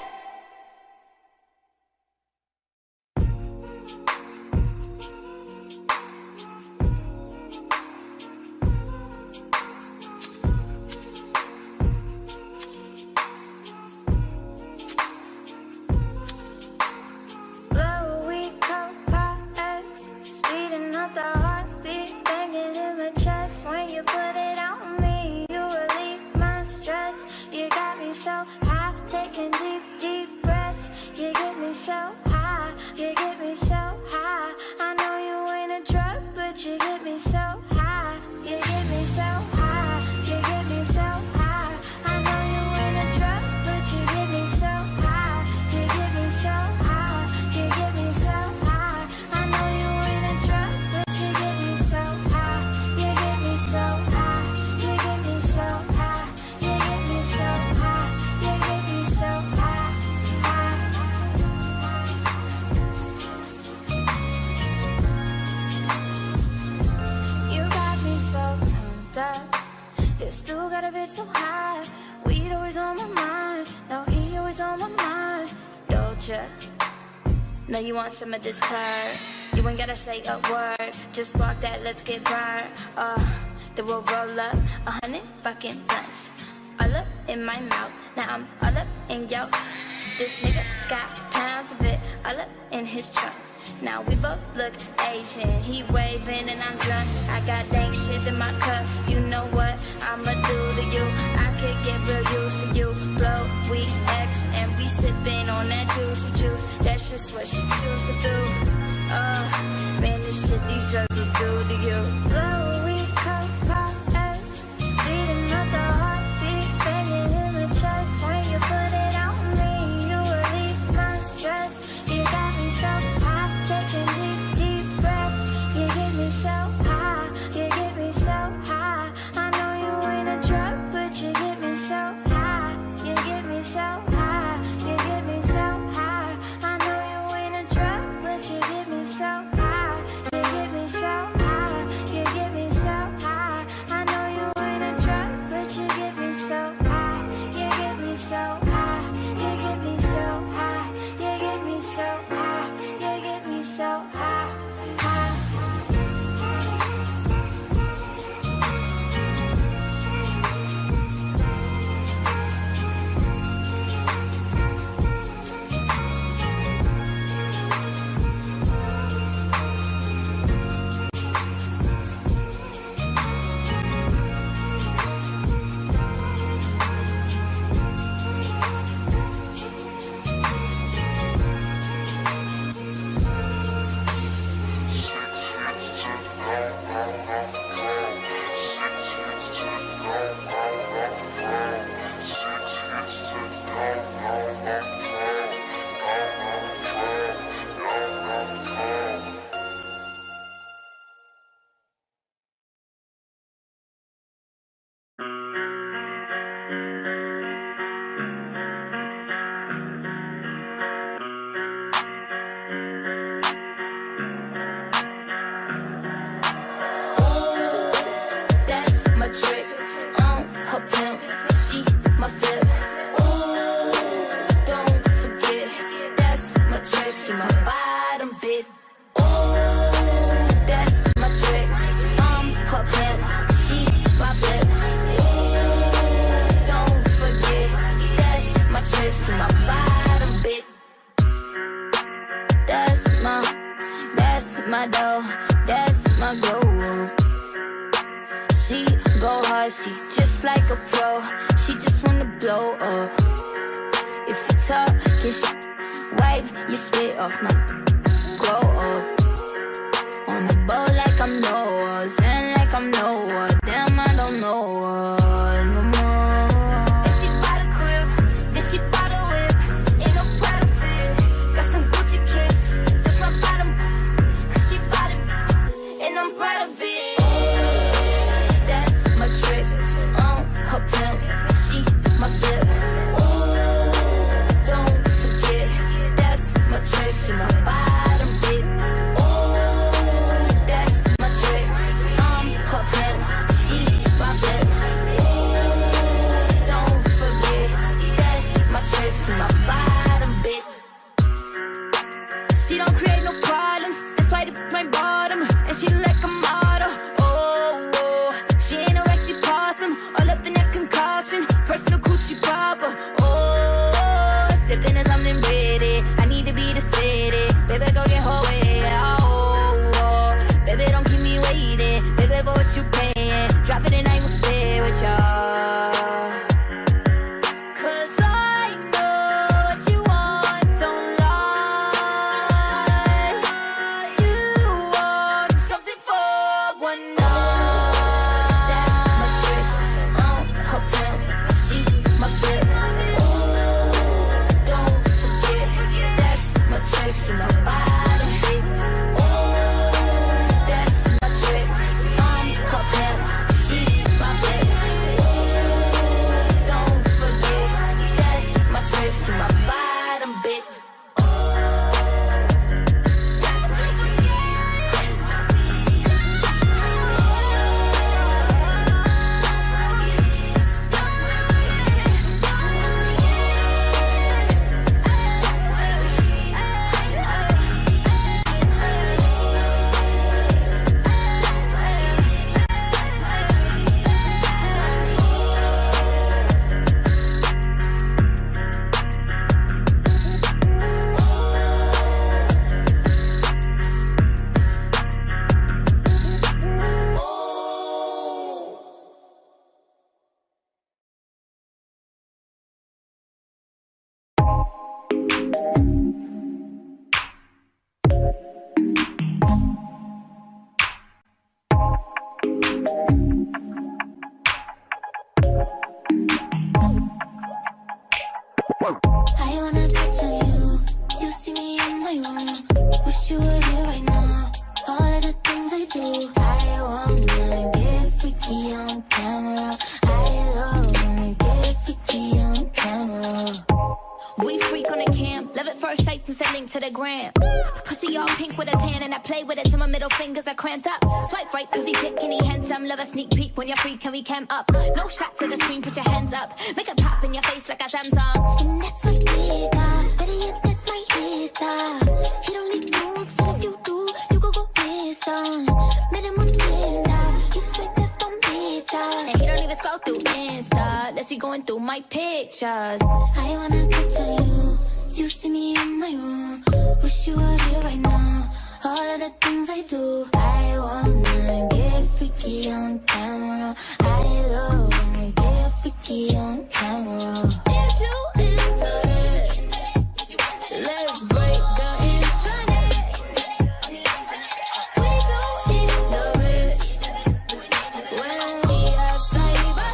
Blow, we co-pop X, speeding up the heartbeat, banging in my chest. When you put it on me, you relieve my stress. You got me so high, taking deep, deep breaths. You get me so high, you get me so high. I know you ain't a drug, but you get me so high. You get me so high, you get me so high. I know you ain't a drug, but you get me so high. You get me so high, you get me so high. I know you ain't a drug, but you get me so high. You get me so high, you get me so high. You get me so high, you get me so high, high. You got me so turned up. You still got a bit so high. Weed always on my mind. No, he always on my mind. Doja. Know you want some of this purr. You ain't gotta say a word. Just walk that, let's get burned. Uh, then we'll roll up a hundred fucking blunts. All up in my mouth. Now I'm all up in yo. This nigga got pounds of it. All up in his trunk. Now we both look Asian. He waving and I'm drunk. I got dank shit in my cup. You know what I'ma do to you? I could get real used to you. Blow, we X, and we sipping on that juicy juice. That's just what she choose to do. Uh, man, this shit these drugs will do to you. Blow, we co-pop X, speeding up the heartbeat, banging in my chest. When you put it on me, you relieve my stress. You got me so high, taking deep, deep breaths. You get me so high, you get me so high. I know you ain't a drug, but you get me so high. You get me so high, you get me so high. I know you ain't a drug, but you get my dough, that's my goal. She go hard, she just like a pro. She just wanna blow up. If you talk, get shit, wipe your spit off my grow up. On the boat like I'm Noah, and like I'm Noah. Damn, I don't know what no more. If she bought a crib, then she bought a whip. Ain't no Prada fit. Got some Gucci kicks, that's my bottom. Cause she bought it, and I'm proud of it. That's my trick, on her pimp. She my flip. Ooh, don't forget, that's my trick. She my bottom bit. My bottom bit. She don't create no problems, that's why they my bottom. And she like a model. Oh, oh. She ain't a rush, she possum. All up in that concoction, personal coochie popper. Oh, sipping on something pretty. I need to be the city. Baby, go get her way. Oh, oh. Baby, don't keep me waiting. Baby, go what you paying. Drop it and I will stay with y'all. I wanna touch on you. You see me in my room. Wish you were here right now. All of the things I do. I wanna get freaky on camera. I love when we get freaky on camera. We freak on the cam, love at first sight and send link to the gram. Pussy all pink with a tan and I play with it till my middle fingers are cramped up. Swipe right cause he's thick and he handsome. Love a sneak peek when you're free, can we cam up? No shots to the screen, put your hands up. Make it pop in your face like a Samsung. And that's my nigga, better yet that's my hitter. He don't need notes and if you do, you go go miss on. Met him on Tinder, you swipe left on pictures. And he don't even scroll through Insta, let's see going through my pictures. I wanna touch on you. You see me in my room. Wish you were here right now. All of the things I do. I wanna get freaky on camera. I love when we get freaky on camera. Is you into it? Let's break the internet. We go in the best when we have cyber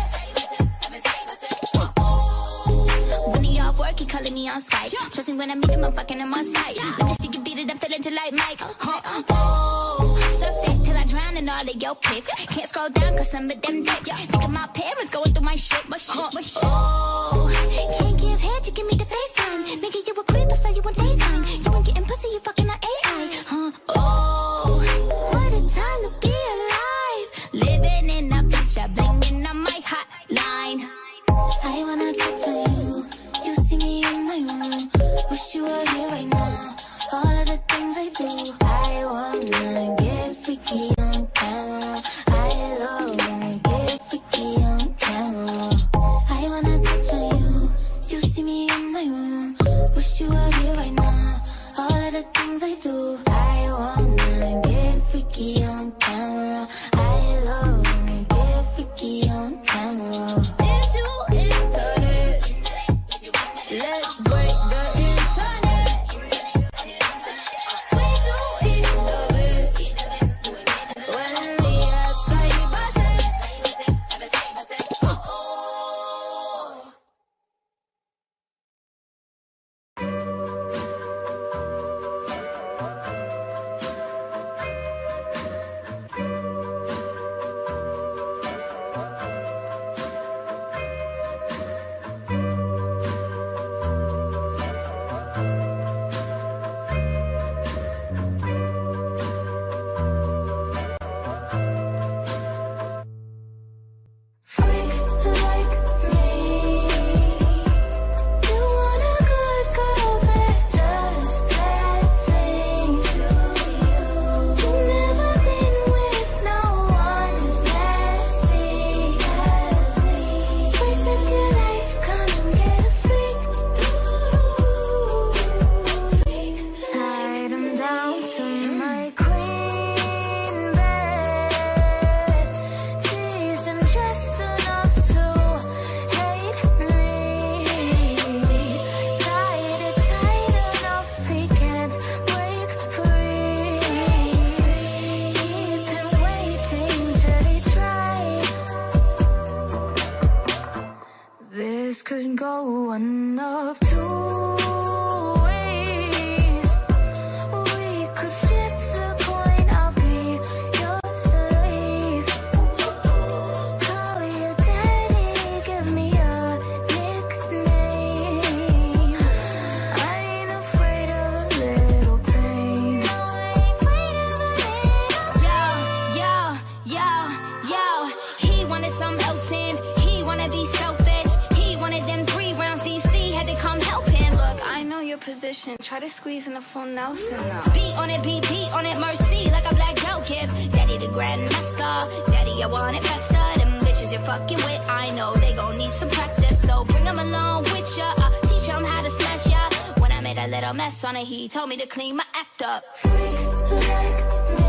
sex. When he off work, he calling me on Skype. Trust me when I meet him, I'm fucking him on sight. Let me see you beat it, I'm feeling till like Mike. Huh? Oh, surf that till I drown in all of your pics. Can't scroll down cause some of them dicks. Think of my parents going through my shit. Huh? Oh, Can't give head, you give me the FaceTime. Nigga, you a creeper, so you want Daytime. You ain't getting pussy, you fucking on A I. Huh? oh, What a time to be alive. living in a picture, blinging on my hotline. I wanna touch on you. You see me in my room. Wish you were here right now. All of the things I do. I wanna get freaky on camera. I love when we get freaky on camera. I wanna touch on Try to squeeze in a full Nelson now. Beat on it, beat, beat on it, mercy, like a black belt kid. Daddy the grandmaster, daddy I want it faster. Them bitches you're fucking with, I know they gon' need some practice. So bring them along with ya, uh, teach them how to smash ya. When I made a little mess on it, he told me to clean my act up. Freak like me.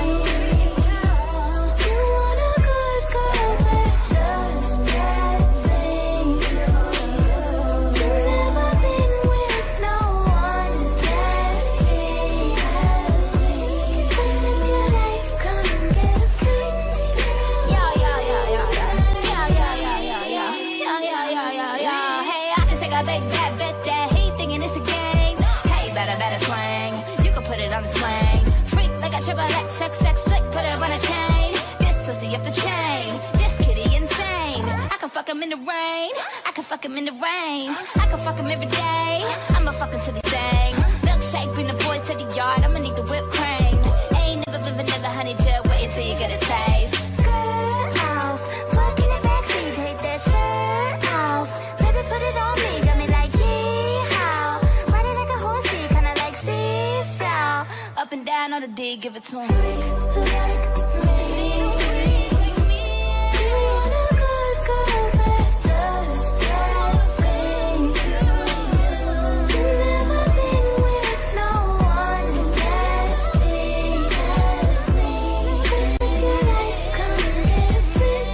You want a good girl that does bad things. You've never been with no one as nasty as me. Spice up your life, come and get a freak. Yeah, yeah, yeah, yeah, yeah. Yeah, yeah, yeah, yeah, yeah. Yeah, yeah, yeah, yeah, yeah. Hey, I can take a big bad bet that he thinking it's a game. Hey, better, better swing. You can put it on the swing. Freak like a triple X, X, X, flick, put it on a chain. This pussy up the chain. This kitty insane. I can fuck him in the rain. I can fuck him in the range. I can fuck him every day. I'ma fuck him till he's dang. Milkshake, bring the boys to the yard. I'ma need the whipped cream. Ain't never been vanilla, honey, just wait until you get a taste. Skirt off, fuck in the backseat, take that shirt off. Baby, put it on me, got me like yeehaw. Ride it like a horsey, kinda like seesaw. Up and down on the D, give it to him. Freak like me. You want a good girl that does bad things. You've never been with no one as nasty as me. Spice up your life, come and get a freak.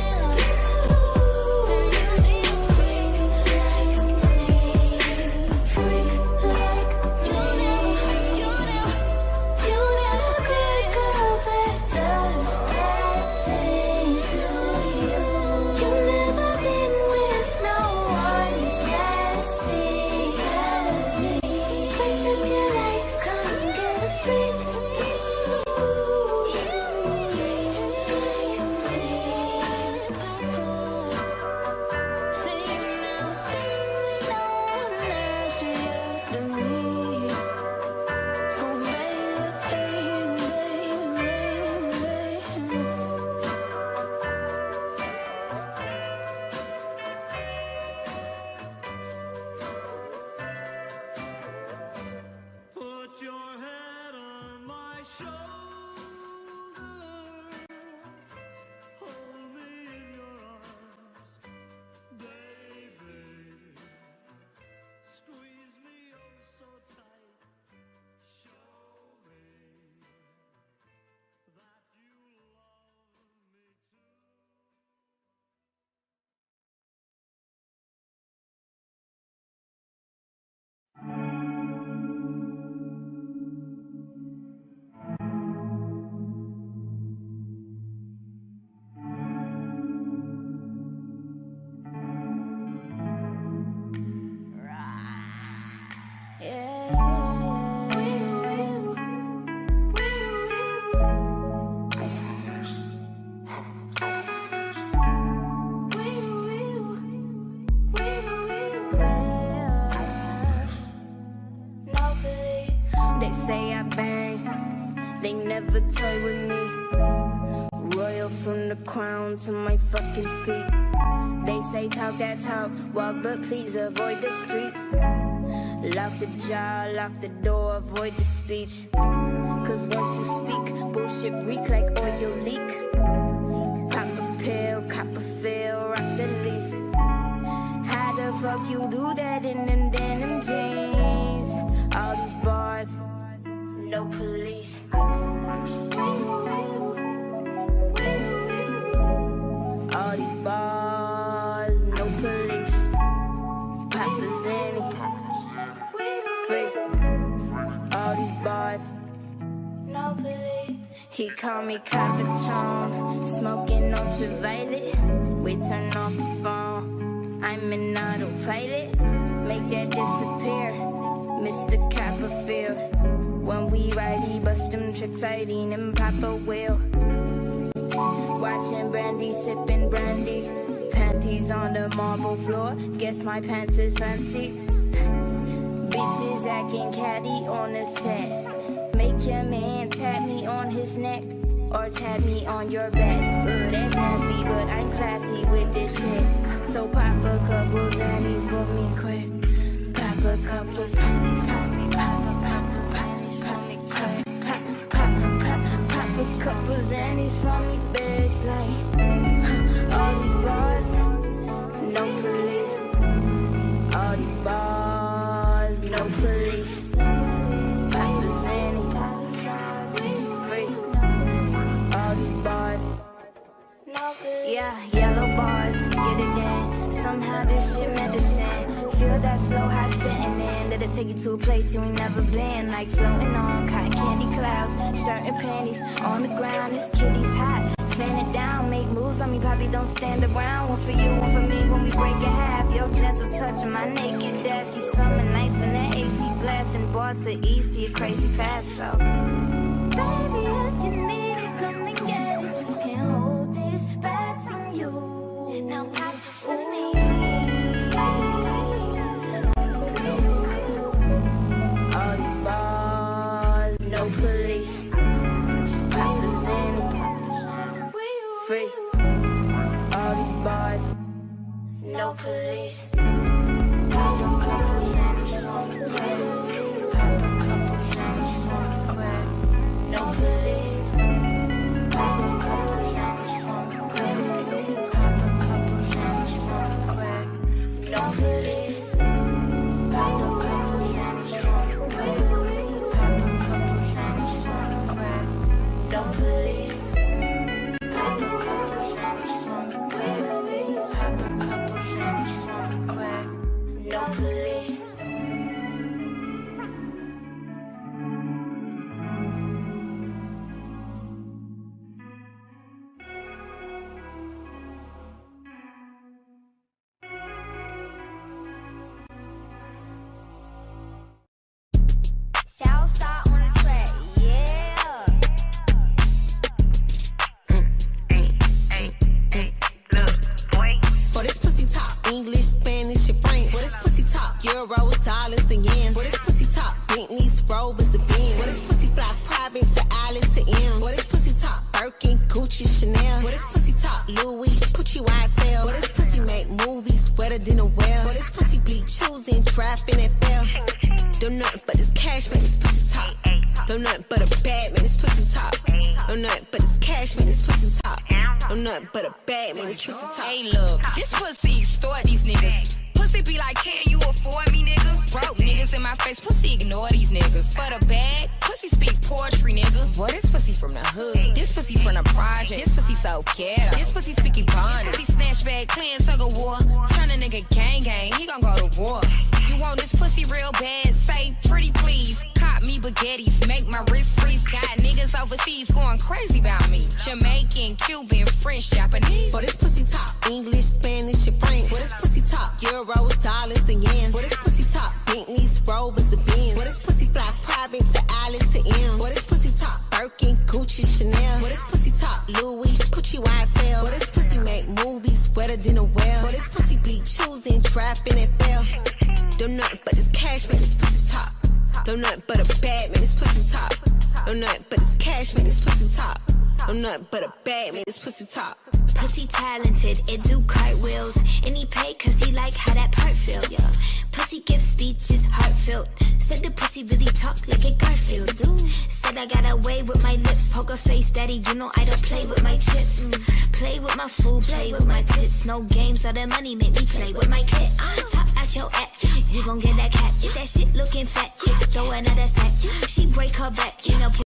Freak like me. Freak like me. You want a good girl that does bad things to you. You've never been with no one as nasty as me. Spice up your life, come and get a freak. Put your head on my shoulder, hold me in your arms, baby. Squeeze me oh so tight, show me that you love me too. They say I bang, they never toy with me. Royal from the crown to my fucking feet. They say talk that talk, walk but please avoid the streets. Lock the jaw, lock the door, avoid the speech. Cause once you speak, bullshit reek like oil leak. Pop a pill, cop a feel, rock the least. How the fuck you do that in them denim jeans? All these bars, no police. All these bars, no police. Papa's in it. Freak. All these bars, No belief. he call me Capitan. Smoking ultraviolet. We turn off the phone. I'm in autopilot. Make that disappear. Mister Copperfield. When we ride, he bust them tricks, I eating him Papa will. Watching Brandy, sipping brandy. Panties on the marble floor. Guess my pants is fancy. Bitches acting catty on the set. Make your man tap me on his neck. Or tap me on your back. Ugh, that's nasty, but I'm classy with this shit. So pop a couple zannies for me quick. Pop Pop a couple Xannies for me, pop a couple Xannies for me, quick. Pop, pop a couple, pop a couple Xannies for me, bitch. Like all these bars, no police. All these bars, no police. Pop a Xannies, free. All these bars, yeah, yellow bars, get it in. Somehow this shit medicine. Feel that slow high sitting in. That'll take you to a place you ain't never been. Like floating on cotton candy clouds. Shirt and panties on the ground. This kitty's hot. Fan it down, make moves on me. Probably don't stand around. One for you, one for me when we break in half. Your gentle touch on my naked ass. These summer nights when that A C blasting. Bars for easy, a crazy pass. So Baby, if you need it, come and get it. Just can't hold this back from you. Now pop this with me. all these bars, no police. Pop a Xanny, free. All these bars, no police. Pop a couple Xannys for me, quick. Pop a couple Xannys for me, quick. No police. Pop a couple Xannys for me, quick. Pop a couple Xannys for me, quick. No police. Pop a couple Xannys for me, quick. Pop a couple Xannys for me, quick. No police. Pop a couple Xannys for me, quick. Pop a couple Xannys for me, quick. No police. Southside on the track, yeah. For this pussy talk, English, Spanish, and French. For this pussy talk, euros, dollars, and yen. For this pussy talk, Bentleys, Rovers, and Benz. For this pussy fly private to Alice to M. For this pussy talk, Birkin, Gucci, Chanel. For this pussy talk, Louis, Gucci, Y S L. For this pussy make movies wetter than a well. For this pussy bleed choosing, trapping, and fell. Don't nothing but this cash, man, this pussy talk. Don't nothing but a bad man, this pussy talk. Don't nothing but this cash, man, this pussy talk. Don't nothing but a bad man, this pussy talk. Hey, look, this pussy extort these niggas. Pussy be like, can you afford me, nigga? Broke niggas in my face, pussy ignore these niggas. For the bag, pussy speak poetry, nigga. Boy, this pussy from the hood. This pussy from the project. This pussy so ghetto. This pussy speaking bond. This pussy snatch bag, clean tug of war. Turn a nigga gang gang, he gon' go to war. You want this pussy real bad? Say pretty please. Cop me baguettes, make my wrist freeze. Got niggas overseas going crazy about me. Jamaican, Cuban, French, Japanese. For this pussy talk, English, Spanish, and French. For this pussy talk, euros, dollars, and yen. For this pussy talk, Bentleys, Rovers, and Benz. For this pussy fly private to Alice to M. For this pussy talk, Birkin, Gucci, Chanel. For this pussy talk, Louis, Gucci, Y S L. For this pussy make movies wetter than a well. For this pussy bleed choosing, trapping, and fell. Don't nothing but this cash, man, this pussy talk. Don't nothing but a bad man, this pussy talk. Don't nothing but this cash, man, this pussy talk. Don't nothing but a bad man, this pussy talk. Pussy talented, it do cartwheels. And he pay cause he like how that part feel, yeah. Pussy give speeches heartfelt. Said the pussy really talk like a Garfield do. Said I got away with my lips. Poker face daddy, you know I don't play with my chips. mm. Play with my food, play with my tits. No games, all the money make me play with my kid. uh, Top out your act, you gon' get that cat. If that shit looking fat, throw another sack. She break her back, you know.